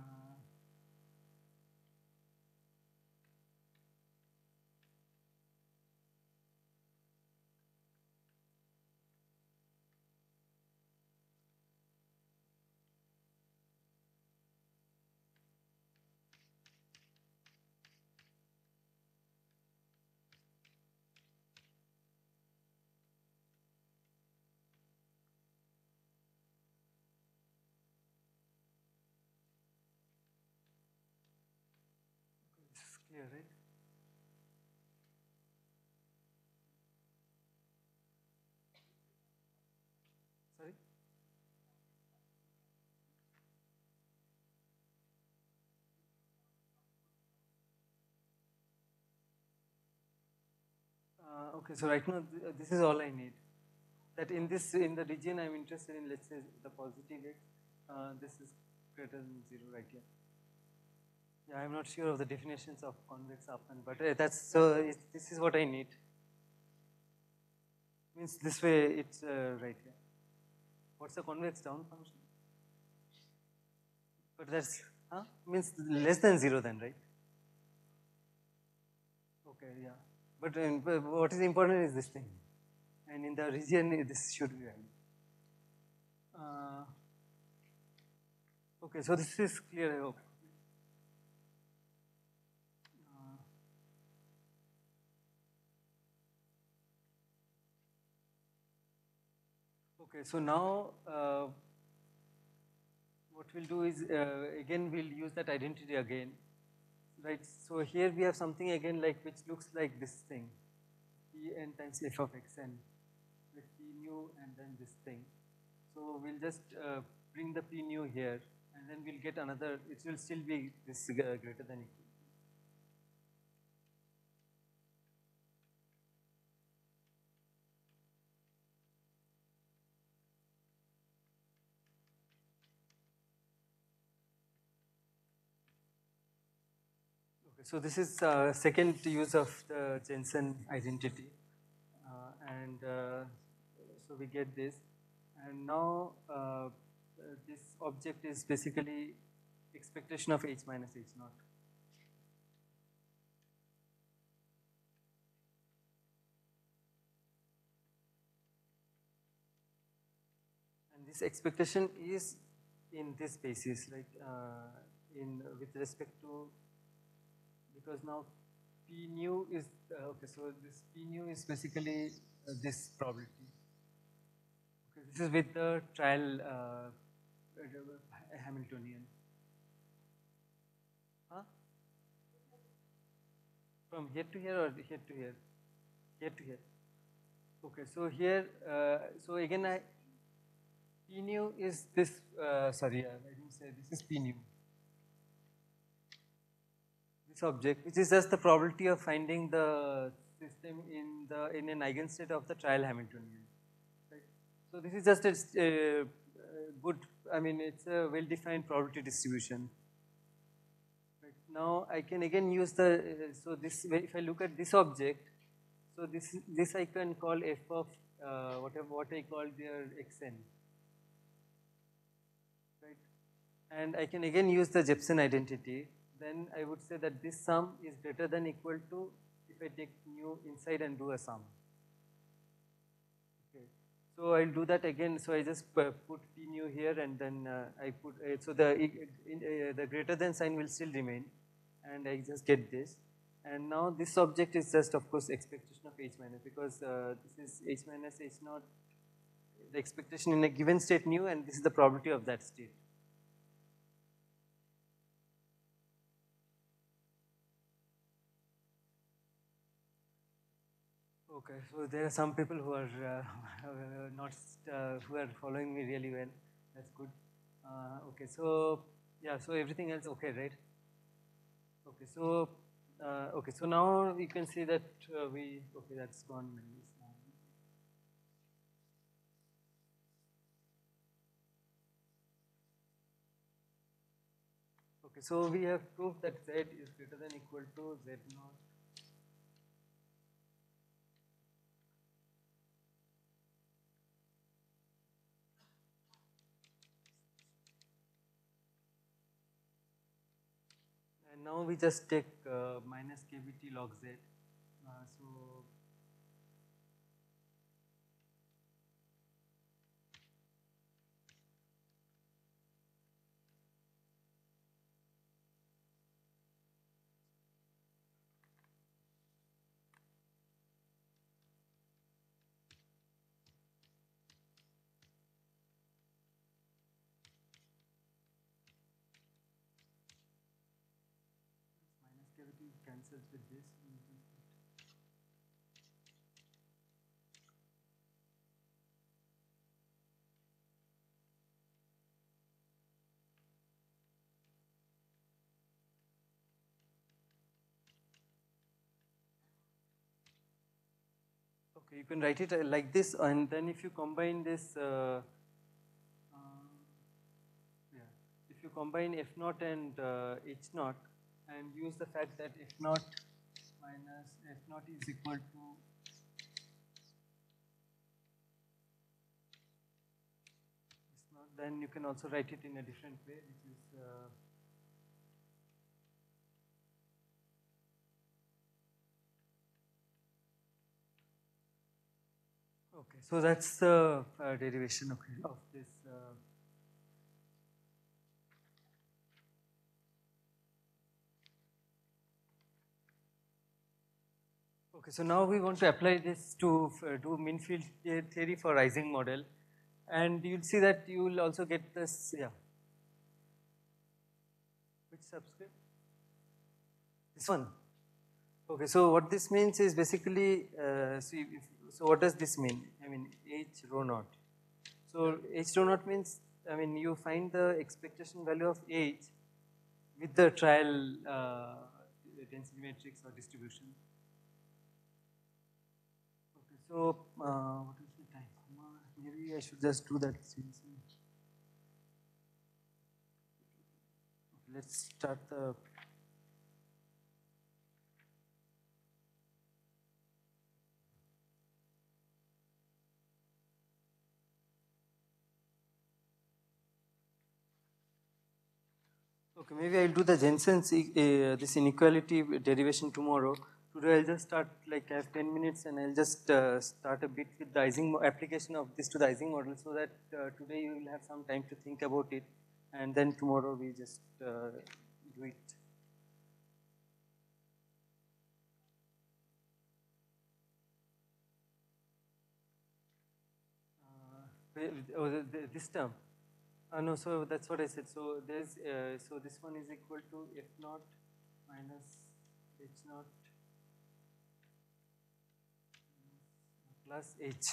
this is clear, right? Sorry? Uh, okay, so right now th this is all I need. That in this, in the region I'm interested in, let's say the positive x, uh, this is greater than zero right here. Yeah, I'm not sure of the definitions of convex up and, but uh, that's, so it, this is what I need. Means this way it's uh, right here. What's the convex down function? But that's, huh? Means less than zero then, right? Okay, yeah. But, uh, but what is important is this thing. And in the region, this should be valid. Uh, okay, so this is clear, I hope. Uh, okay, so now uh, what we'll do is, uh, again, we'll use that identity again, right? So here we have something again like which looks like this thing, E n times f of x n with p nu and then this thing. So we'll just uh, bring the p nu here and then we'll get another, it will still be this uh, greater than equal. Okay, so this is uh, second use of the Jensen identity. Uh, and uh, so we get this. And now uh, this object is basically expectation of h minus h naught. this expectation is in this basis, like uh, in with respect to, because now P nu is, uh, okay, so this P nu is basically uh, this probability. Okay, this is with the trial uh, Hamiltonian. Huh? From here to here or here to here? Here to here. Okay, so here, uh, so again, I, P nu is this, uh, sorry, I didn't say, this is P nu. This object, which is just the probability of finding the system in the in an eigenstate of the trial Hamiltonian. Right? So this is just a uh, good, I mean, it's a well-defined probability distribution. Right? Now I can again use the, uh, so this, if I look at this object, so this this I can call f of uh, whatever what I call their xn. Right? And I can again use the Jepson identity. Then I would say that this sum is greater than equal to if I take nu inside and do a sum. Okay. So I'll do that again. So I just put p nu here and then uh, I put, uh, so the, uh, the greater than sign will still remain and I just get this. And now this object is just of course expectation of h minus, because uh, this is h minus h naught, the expectation in a given state nu, and this is the probability of that state. Okay, so there are some people who are uh, not uh, who are following me really well. That's good. Uh, okay, so yeah, so everything else okay, right? Okay, so uh, okay, so now you can see that uh, we okay, that's gone. Okay, so we have proved that z is greater than equal to z naught. And now we just take uh, minus kbt log z. Uh, so minus kbt cancels with this. Okay, you can write it like this, and then if you combine this, uh, uh, yeah, if you combine f naught and uh, h naught, and use the fact that f naught minus f naught is equal to s naught, then you can also write it in a different way, which is uh, okay. So that's the uh, derivation okay, of this. Uh, Okay, so now we want to apply this to uh, do mean field theory for Ising model, and you'll see that you will also get this, yeah. Which subscript? This one. Okay, so what this means is basically, uh, see, if, so what does this mean? I mean, h rho naught. So h rho naught means, I mean, you find the expectation value of h with the trial uh, density matrix or distribution. So, uh, what is the time? Maybe I should just do that. Okay, let's start the. Okay, maybe I'll do the Jensen's uh, this inequality derivation tomorrow to today I'll just start, like I have ten minutes and I'll just uh, start a bit with the Ising application of this to the Ising model so that uh, today you will have some time to think about it and then tomorrow we just uh, do it. Uh, oh, the, the, this term? Uh, no, so that's what I said. So there's, uh, so this one is equal to F naught minus H naught plus H.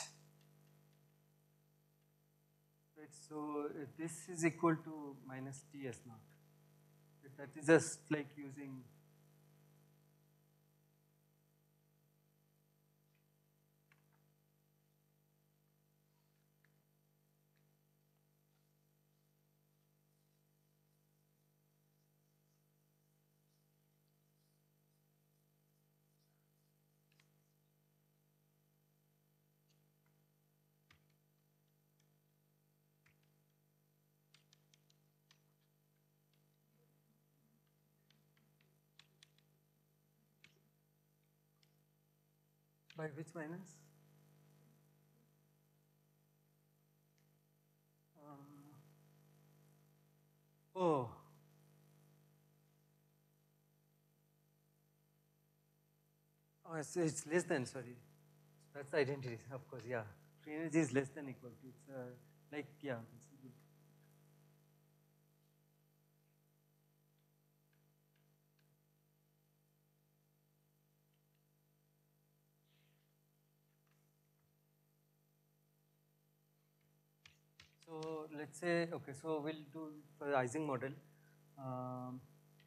Right, so uh, this is equal to minus T S naught. That is just like using by which minus? Uh, oh. Oh, it's, it's less than, sorry. That's the identity, of course, yeah. Free energy is less than equal to, it's uh, like, yeah. It's good. So let's say, okay, so we'll do for the Ising model. Um,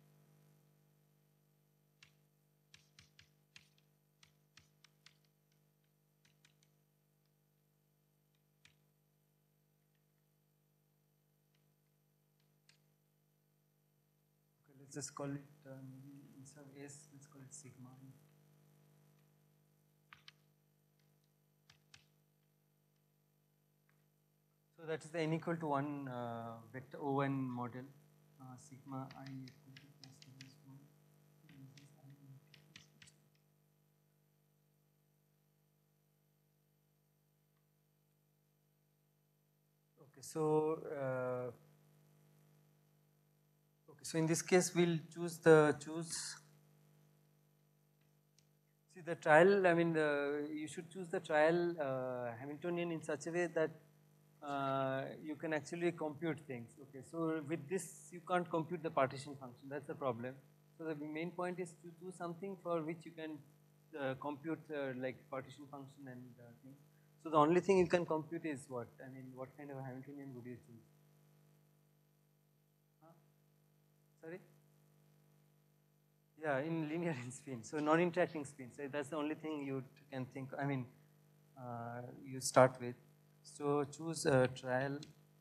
okay, let's just call it, uh, maybe instead of S, let's call it sigma. So that is the n equal to one uh, vector O N model, uh, sigma I equal to plus minus one. Okay, so uh, okay, so in this case we'll choose the choose. See the trial. I mean, the, you should choose the trial uh, Hamiltonian in such a way that uh, you can actually compute things. Okay, so with this you can't compute the partition function. That's the problem. So the main point is to do something for which you can uh, compute uh, like partition function and uh, things. So the only thing you can compute is what? I mean, what kind of a Hamiltonian would you choose? Huh? Sorry? Yeah, in linear in spin. So non-interacting spin. So that's the only thing you can think. I mean, uh, you start with. So choose a trial.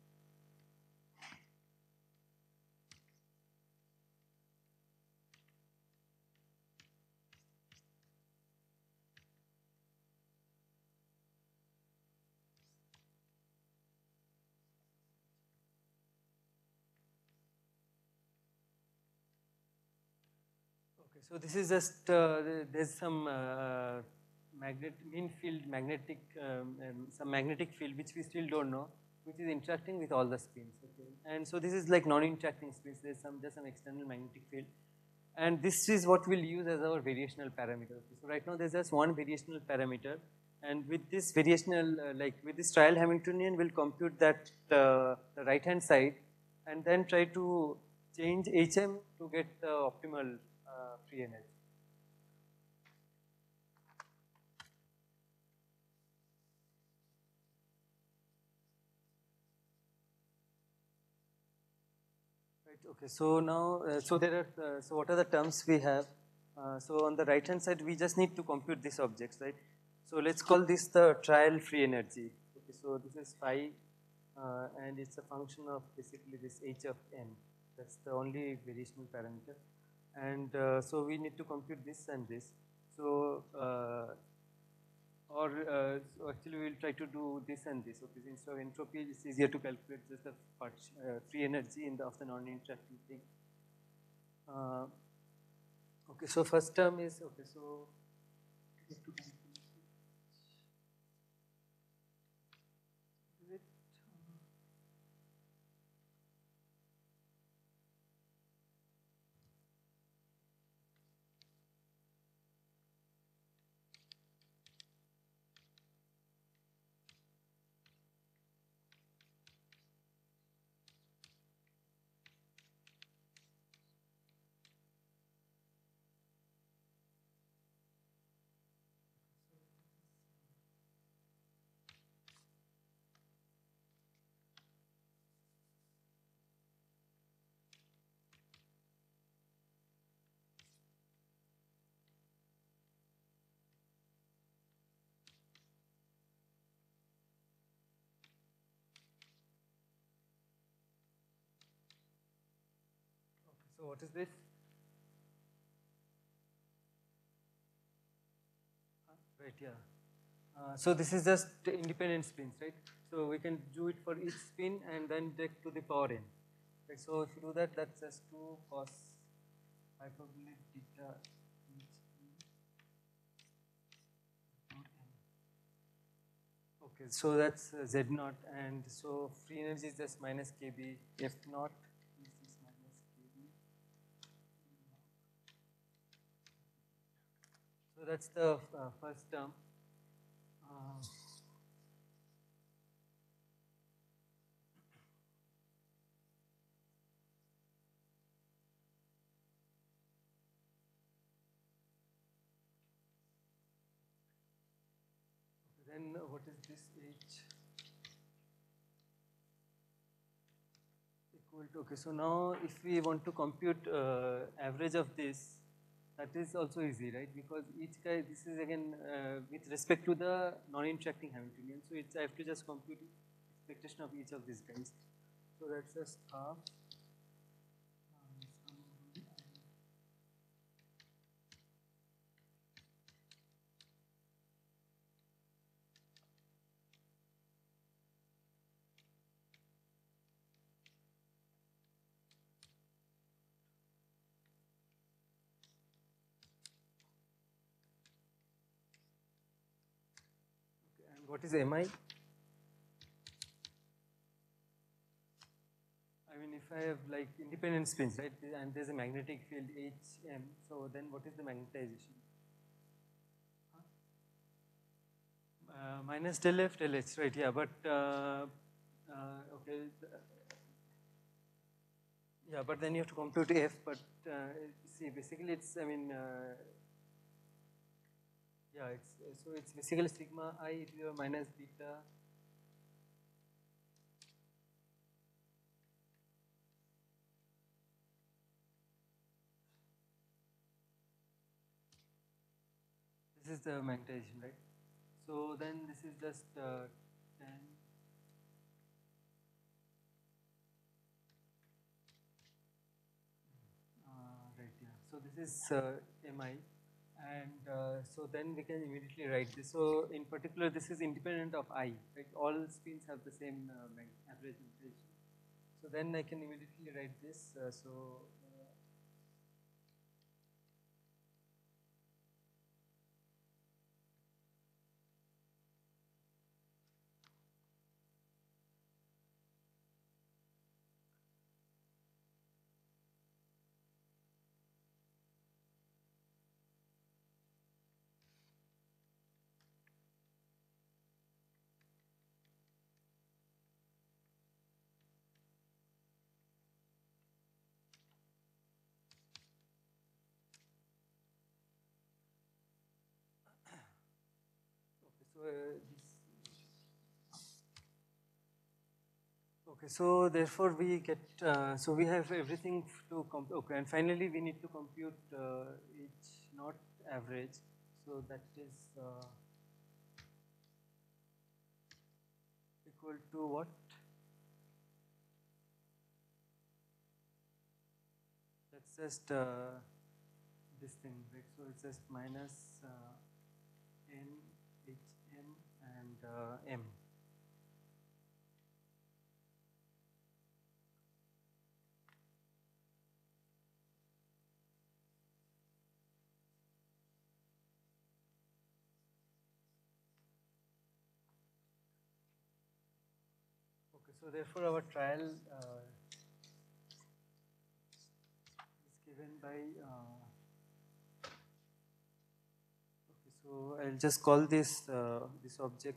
Okay, so this is just uh, there's some uh, magnet mean field magnetic um, um, some magnetic field which we still don't know, which is interacting with all the spins. Okay, and so this is like non-interacting spins. There's some just some external magnetic field, and this is what we'll use as our variational parameter. Okay, so right now there's just one variational parameter, and with this variational uh, like with this trial Hamiltonian, we'll compute that uh, the right hand side, and then try to change H M to get the optimal uh, free energy. Right. Okay. So now, uh, so there are. Uh, so what are the terms we have? Uh, so on the right hand side, we just need to compute these objects, right? So let's call this the trial free energy. Okay. So this is phi, uh, and it's a function of basically this h of n. That's the only variational parameter. And uh, so we need to compute this and this. So uh, or uh, so actually we will try to do this and this. Okay, instead of entropy, it's easier to calculate just the part, uh, free energy in the of the non-interacting thing. Uh, okay, so first term is okay. So So what is this? Right, yeah. Uh, so this is just independent spins, right? So we can do it for each spin and then take to the power n. Right, so if you do that, that's just two cos hyperbolic theta each n. Okay, so that's uh, Z naught, and so free energy is just minus K B F naught. This is minus K B. So that's the uh, first term. Uh, then uh, what is this H equal to? Okay, so now if we want to compute uh, average of this, that is also easy, right? Because each guy, this is again uh, with respect to the non-interacting Hamiltonian. So it's, I have to just compute expectation of each of these guys. So that's just half. Okay, and what is M I? I mean, if I have like independent spins, right, and there's a magnetic field H M, so then what is the magnetization? Uh, minus del F del H, right? Yeah, but uh, uh, okay, yeah, but then you have to compute F. But uh, see, basically, it's I mean, uh, yeah, it's so it's basically sigma I e to the minus beta. This is the magnetization, right? So then this is just uh, tan. Uh, right, yeah. So this is uh, M I, and uh, so then we can immediately write this. So in particular, this is independent of I, right? All spins have the same uh, mag average magnetization. So then I can immediately write this. Uh, so uh, okay, so uh, this. Okay, so therefore we get, uh, so we have everything to compute, okay, and finally we need to compute uh, each not average, so that is uh, equal to what? That's just uh, this thing, right? So it's just minus uh, n, h, m, and uh, m. so therefore our trial uh, is given by, uh, okay, so I'll just call this, uh, this object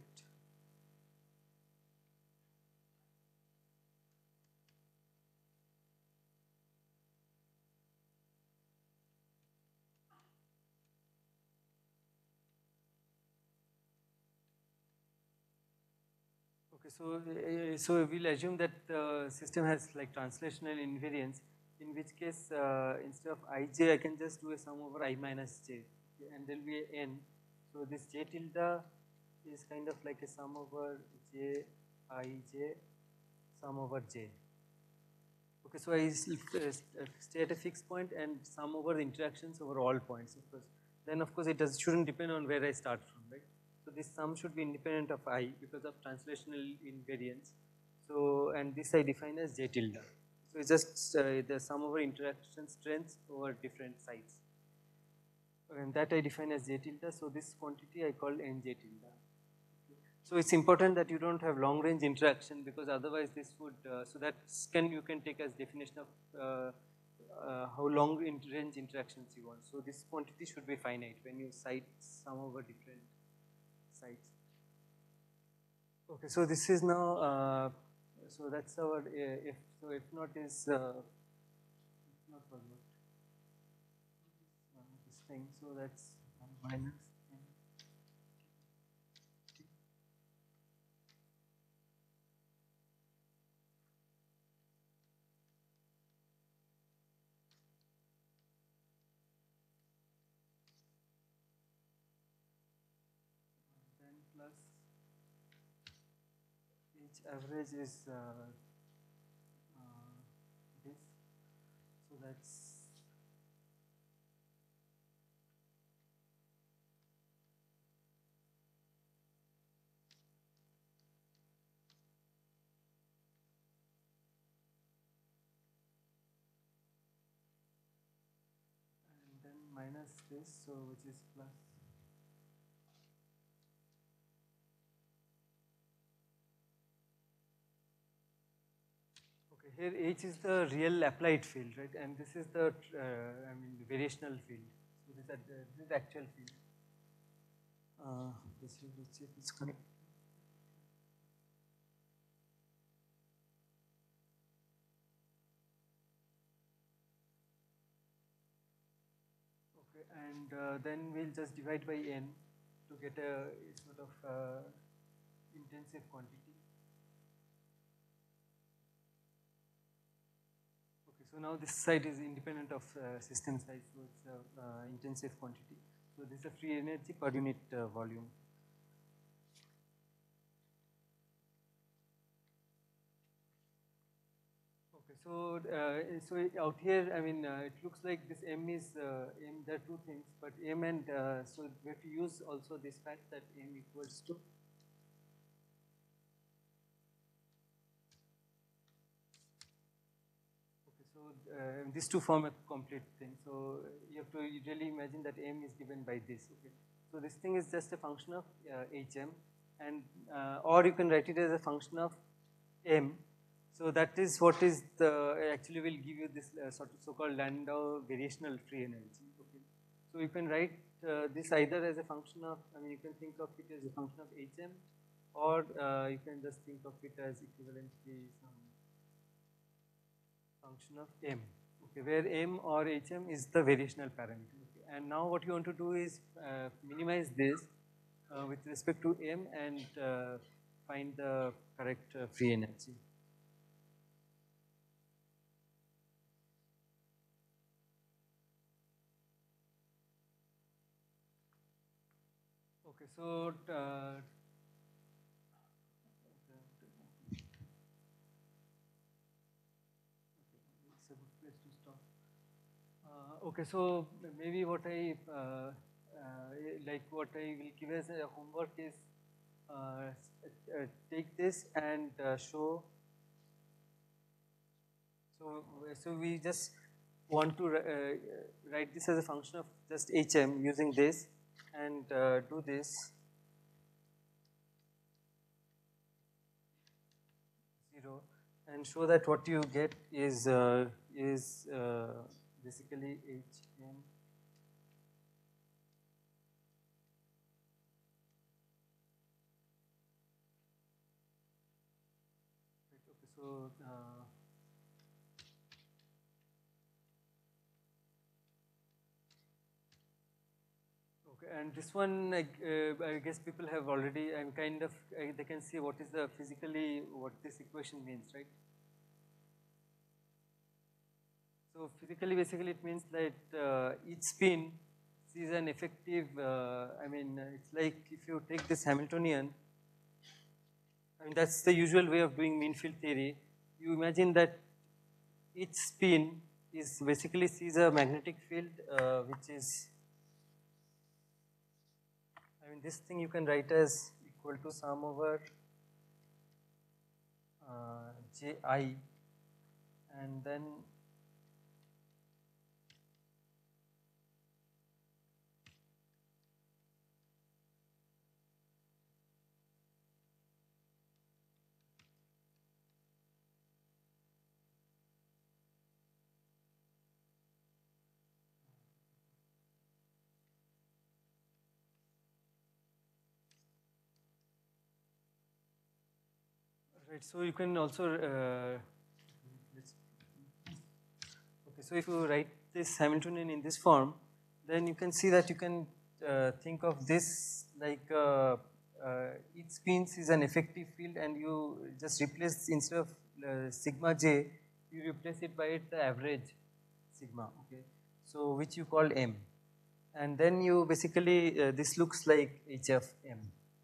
Okay, so uh, so we'll assume that the system has like translational invariance, in which case uh, instead of ij, I can just do a sum over I minus j, okay, and there'll be a n. So this j tilde is kind of like a sum over j ij sum over j. Okay, so I stay at a fixed point and sum over the interactions over all points, of course. Then of course it does shouldn't depend on where I start from, right? So this sum should be independent of I because of translational invariance. So, and this I define as j tilde. So it's just uh, the sum over interaction strengths over different sites. And that I define as j tilde. So this quantity I call n j tilde. So it's important that you don't have long range interaction, because otherwise this would, uh, so that can you can take as definition of uh, uh, how long range interactions you want. So this quantity should be finite when you cite sum over different sites. Okay, so this is now, uh, so that's our, uh, if, so if not is, uh, if not was not, uh, this thing, so that's minus. Plus each average is uh, uh, this, so that's and then minus this, so which is plus. Here H is the real applied field, right? And this is the, uh, I mean, the variational field. So this is, uh, this is the actual field. Uh, this is, let's see if it's connected. Okay, and uh, then we'll just divide by n to get a sort of uh, intensive quantity. So now this side is independent of uh, system size, so it's a uh, intensive quantity. So this is a free energy per unit uh, volume. Okay, so uh, so out here, I mean, uh, it looks like this m is uh, m. There are two things, but m and uh, so we have to use also this fact that m equals to. So uh, these two form a complete thing. So you have to really imagine that m is given by this. Okay. So this thing is just a function of uh, hm, and uh, or you can write it as a function of m. So that is what is the actually will give you this uh, sort of so-called Landau variational free energy. Okay. So you can write uh, this either as a function of, I mean, you can think of it as a function of hm, or uh, you can just think of it as equivalently some function of m, okay, where m or hm is the variational parameter. Okay. And now what you want to do is uh, minimize this uh, with respect to m and uh, find the correct uh, free energy. Okay, so uh, Uh, okay, so maybe what I uh, uh, like what I will give as a homework is uh, uh, take this and uh, show. So so we just want to uh, write this as a function of just hm using this and uh, do this zero, and show that what you get is uh, is uh, basically H M. Okay, so. Uh, Okay, and this one, like, uh, I guess people have already, I'm kind of, uh, they can see what is the physically, what this equation means, right? So physically, basically it means that uh, each spin is an effective, uh, I mean, uh, it's like if you take this Hamiltonian, I mean, that's the usual way of doing mean field theory. You imagine that each spin is basically sees a magnetic field, uh, which is, I mean, this thing you can write as equal to sum over uh, J I, and then right, so you can also, uh, okay, so if you write this Hamiltonian in this form, then you can see that you can uh, think of this like uh, uh, each spins is an effective field, and you just replace, instead of uh, sigma j, you replace it by the average sigma, okay, so which you call M. And then you basically, uh, this looks like H of M.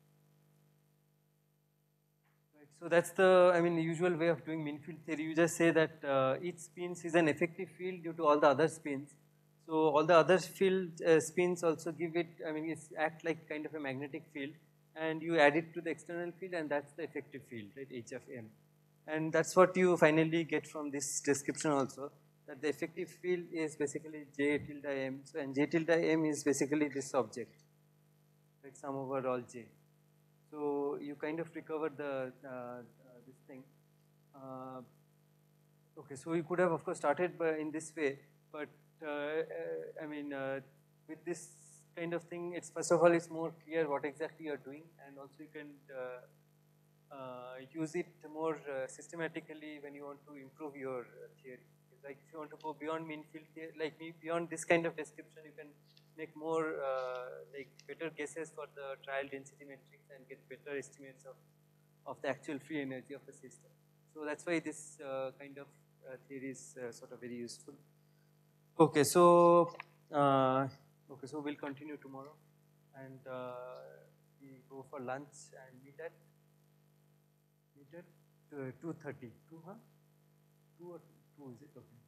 So that's the, I mean, the usual way of doing mean field theory. You just say that uh, each spins is an effective field due to all the other spins. So all the other field uh, spins also give it, I mean, it's act like kind of a magnetic field, and you add it to the external field, and that's the effective field, right, H of M. And that's what you finally get from this description also, that the effective field is basically J tilde M. So, and J tilde M is basically this object, like sum over all J. So you kind of recover the uh, uh, this thing. Uh, okay, so you could have, of course, started by in this way, but uh, uh, I mean, uh, with this kind of thing, it's first of all, it's more clear what exactly you're doing, and also you can uh, uh, use it more uh, systematically when you want to improve your uh, theory. Like if you want to go beyond mean field theory, like beyond this kind of description, you can make more uh, like better guesses for the trial density matrix and get better estimates of, of the actual free energy of the system. So that's why this uh, kind of uh, theory is uh, sort of very useful. Okay, so uh, okay, so we'll continue tomorrow, and uh, we go for lunch and meet at meet at uh, two thirty. Two, huh? Two or two? Is it okay?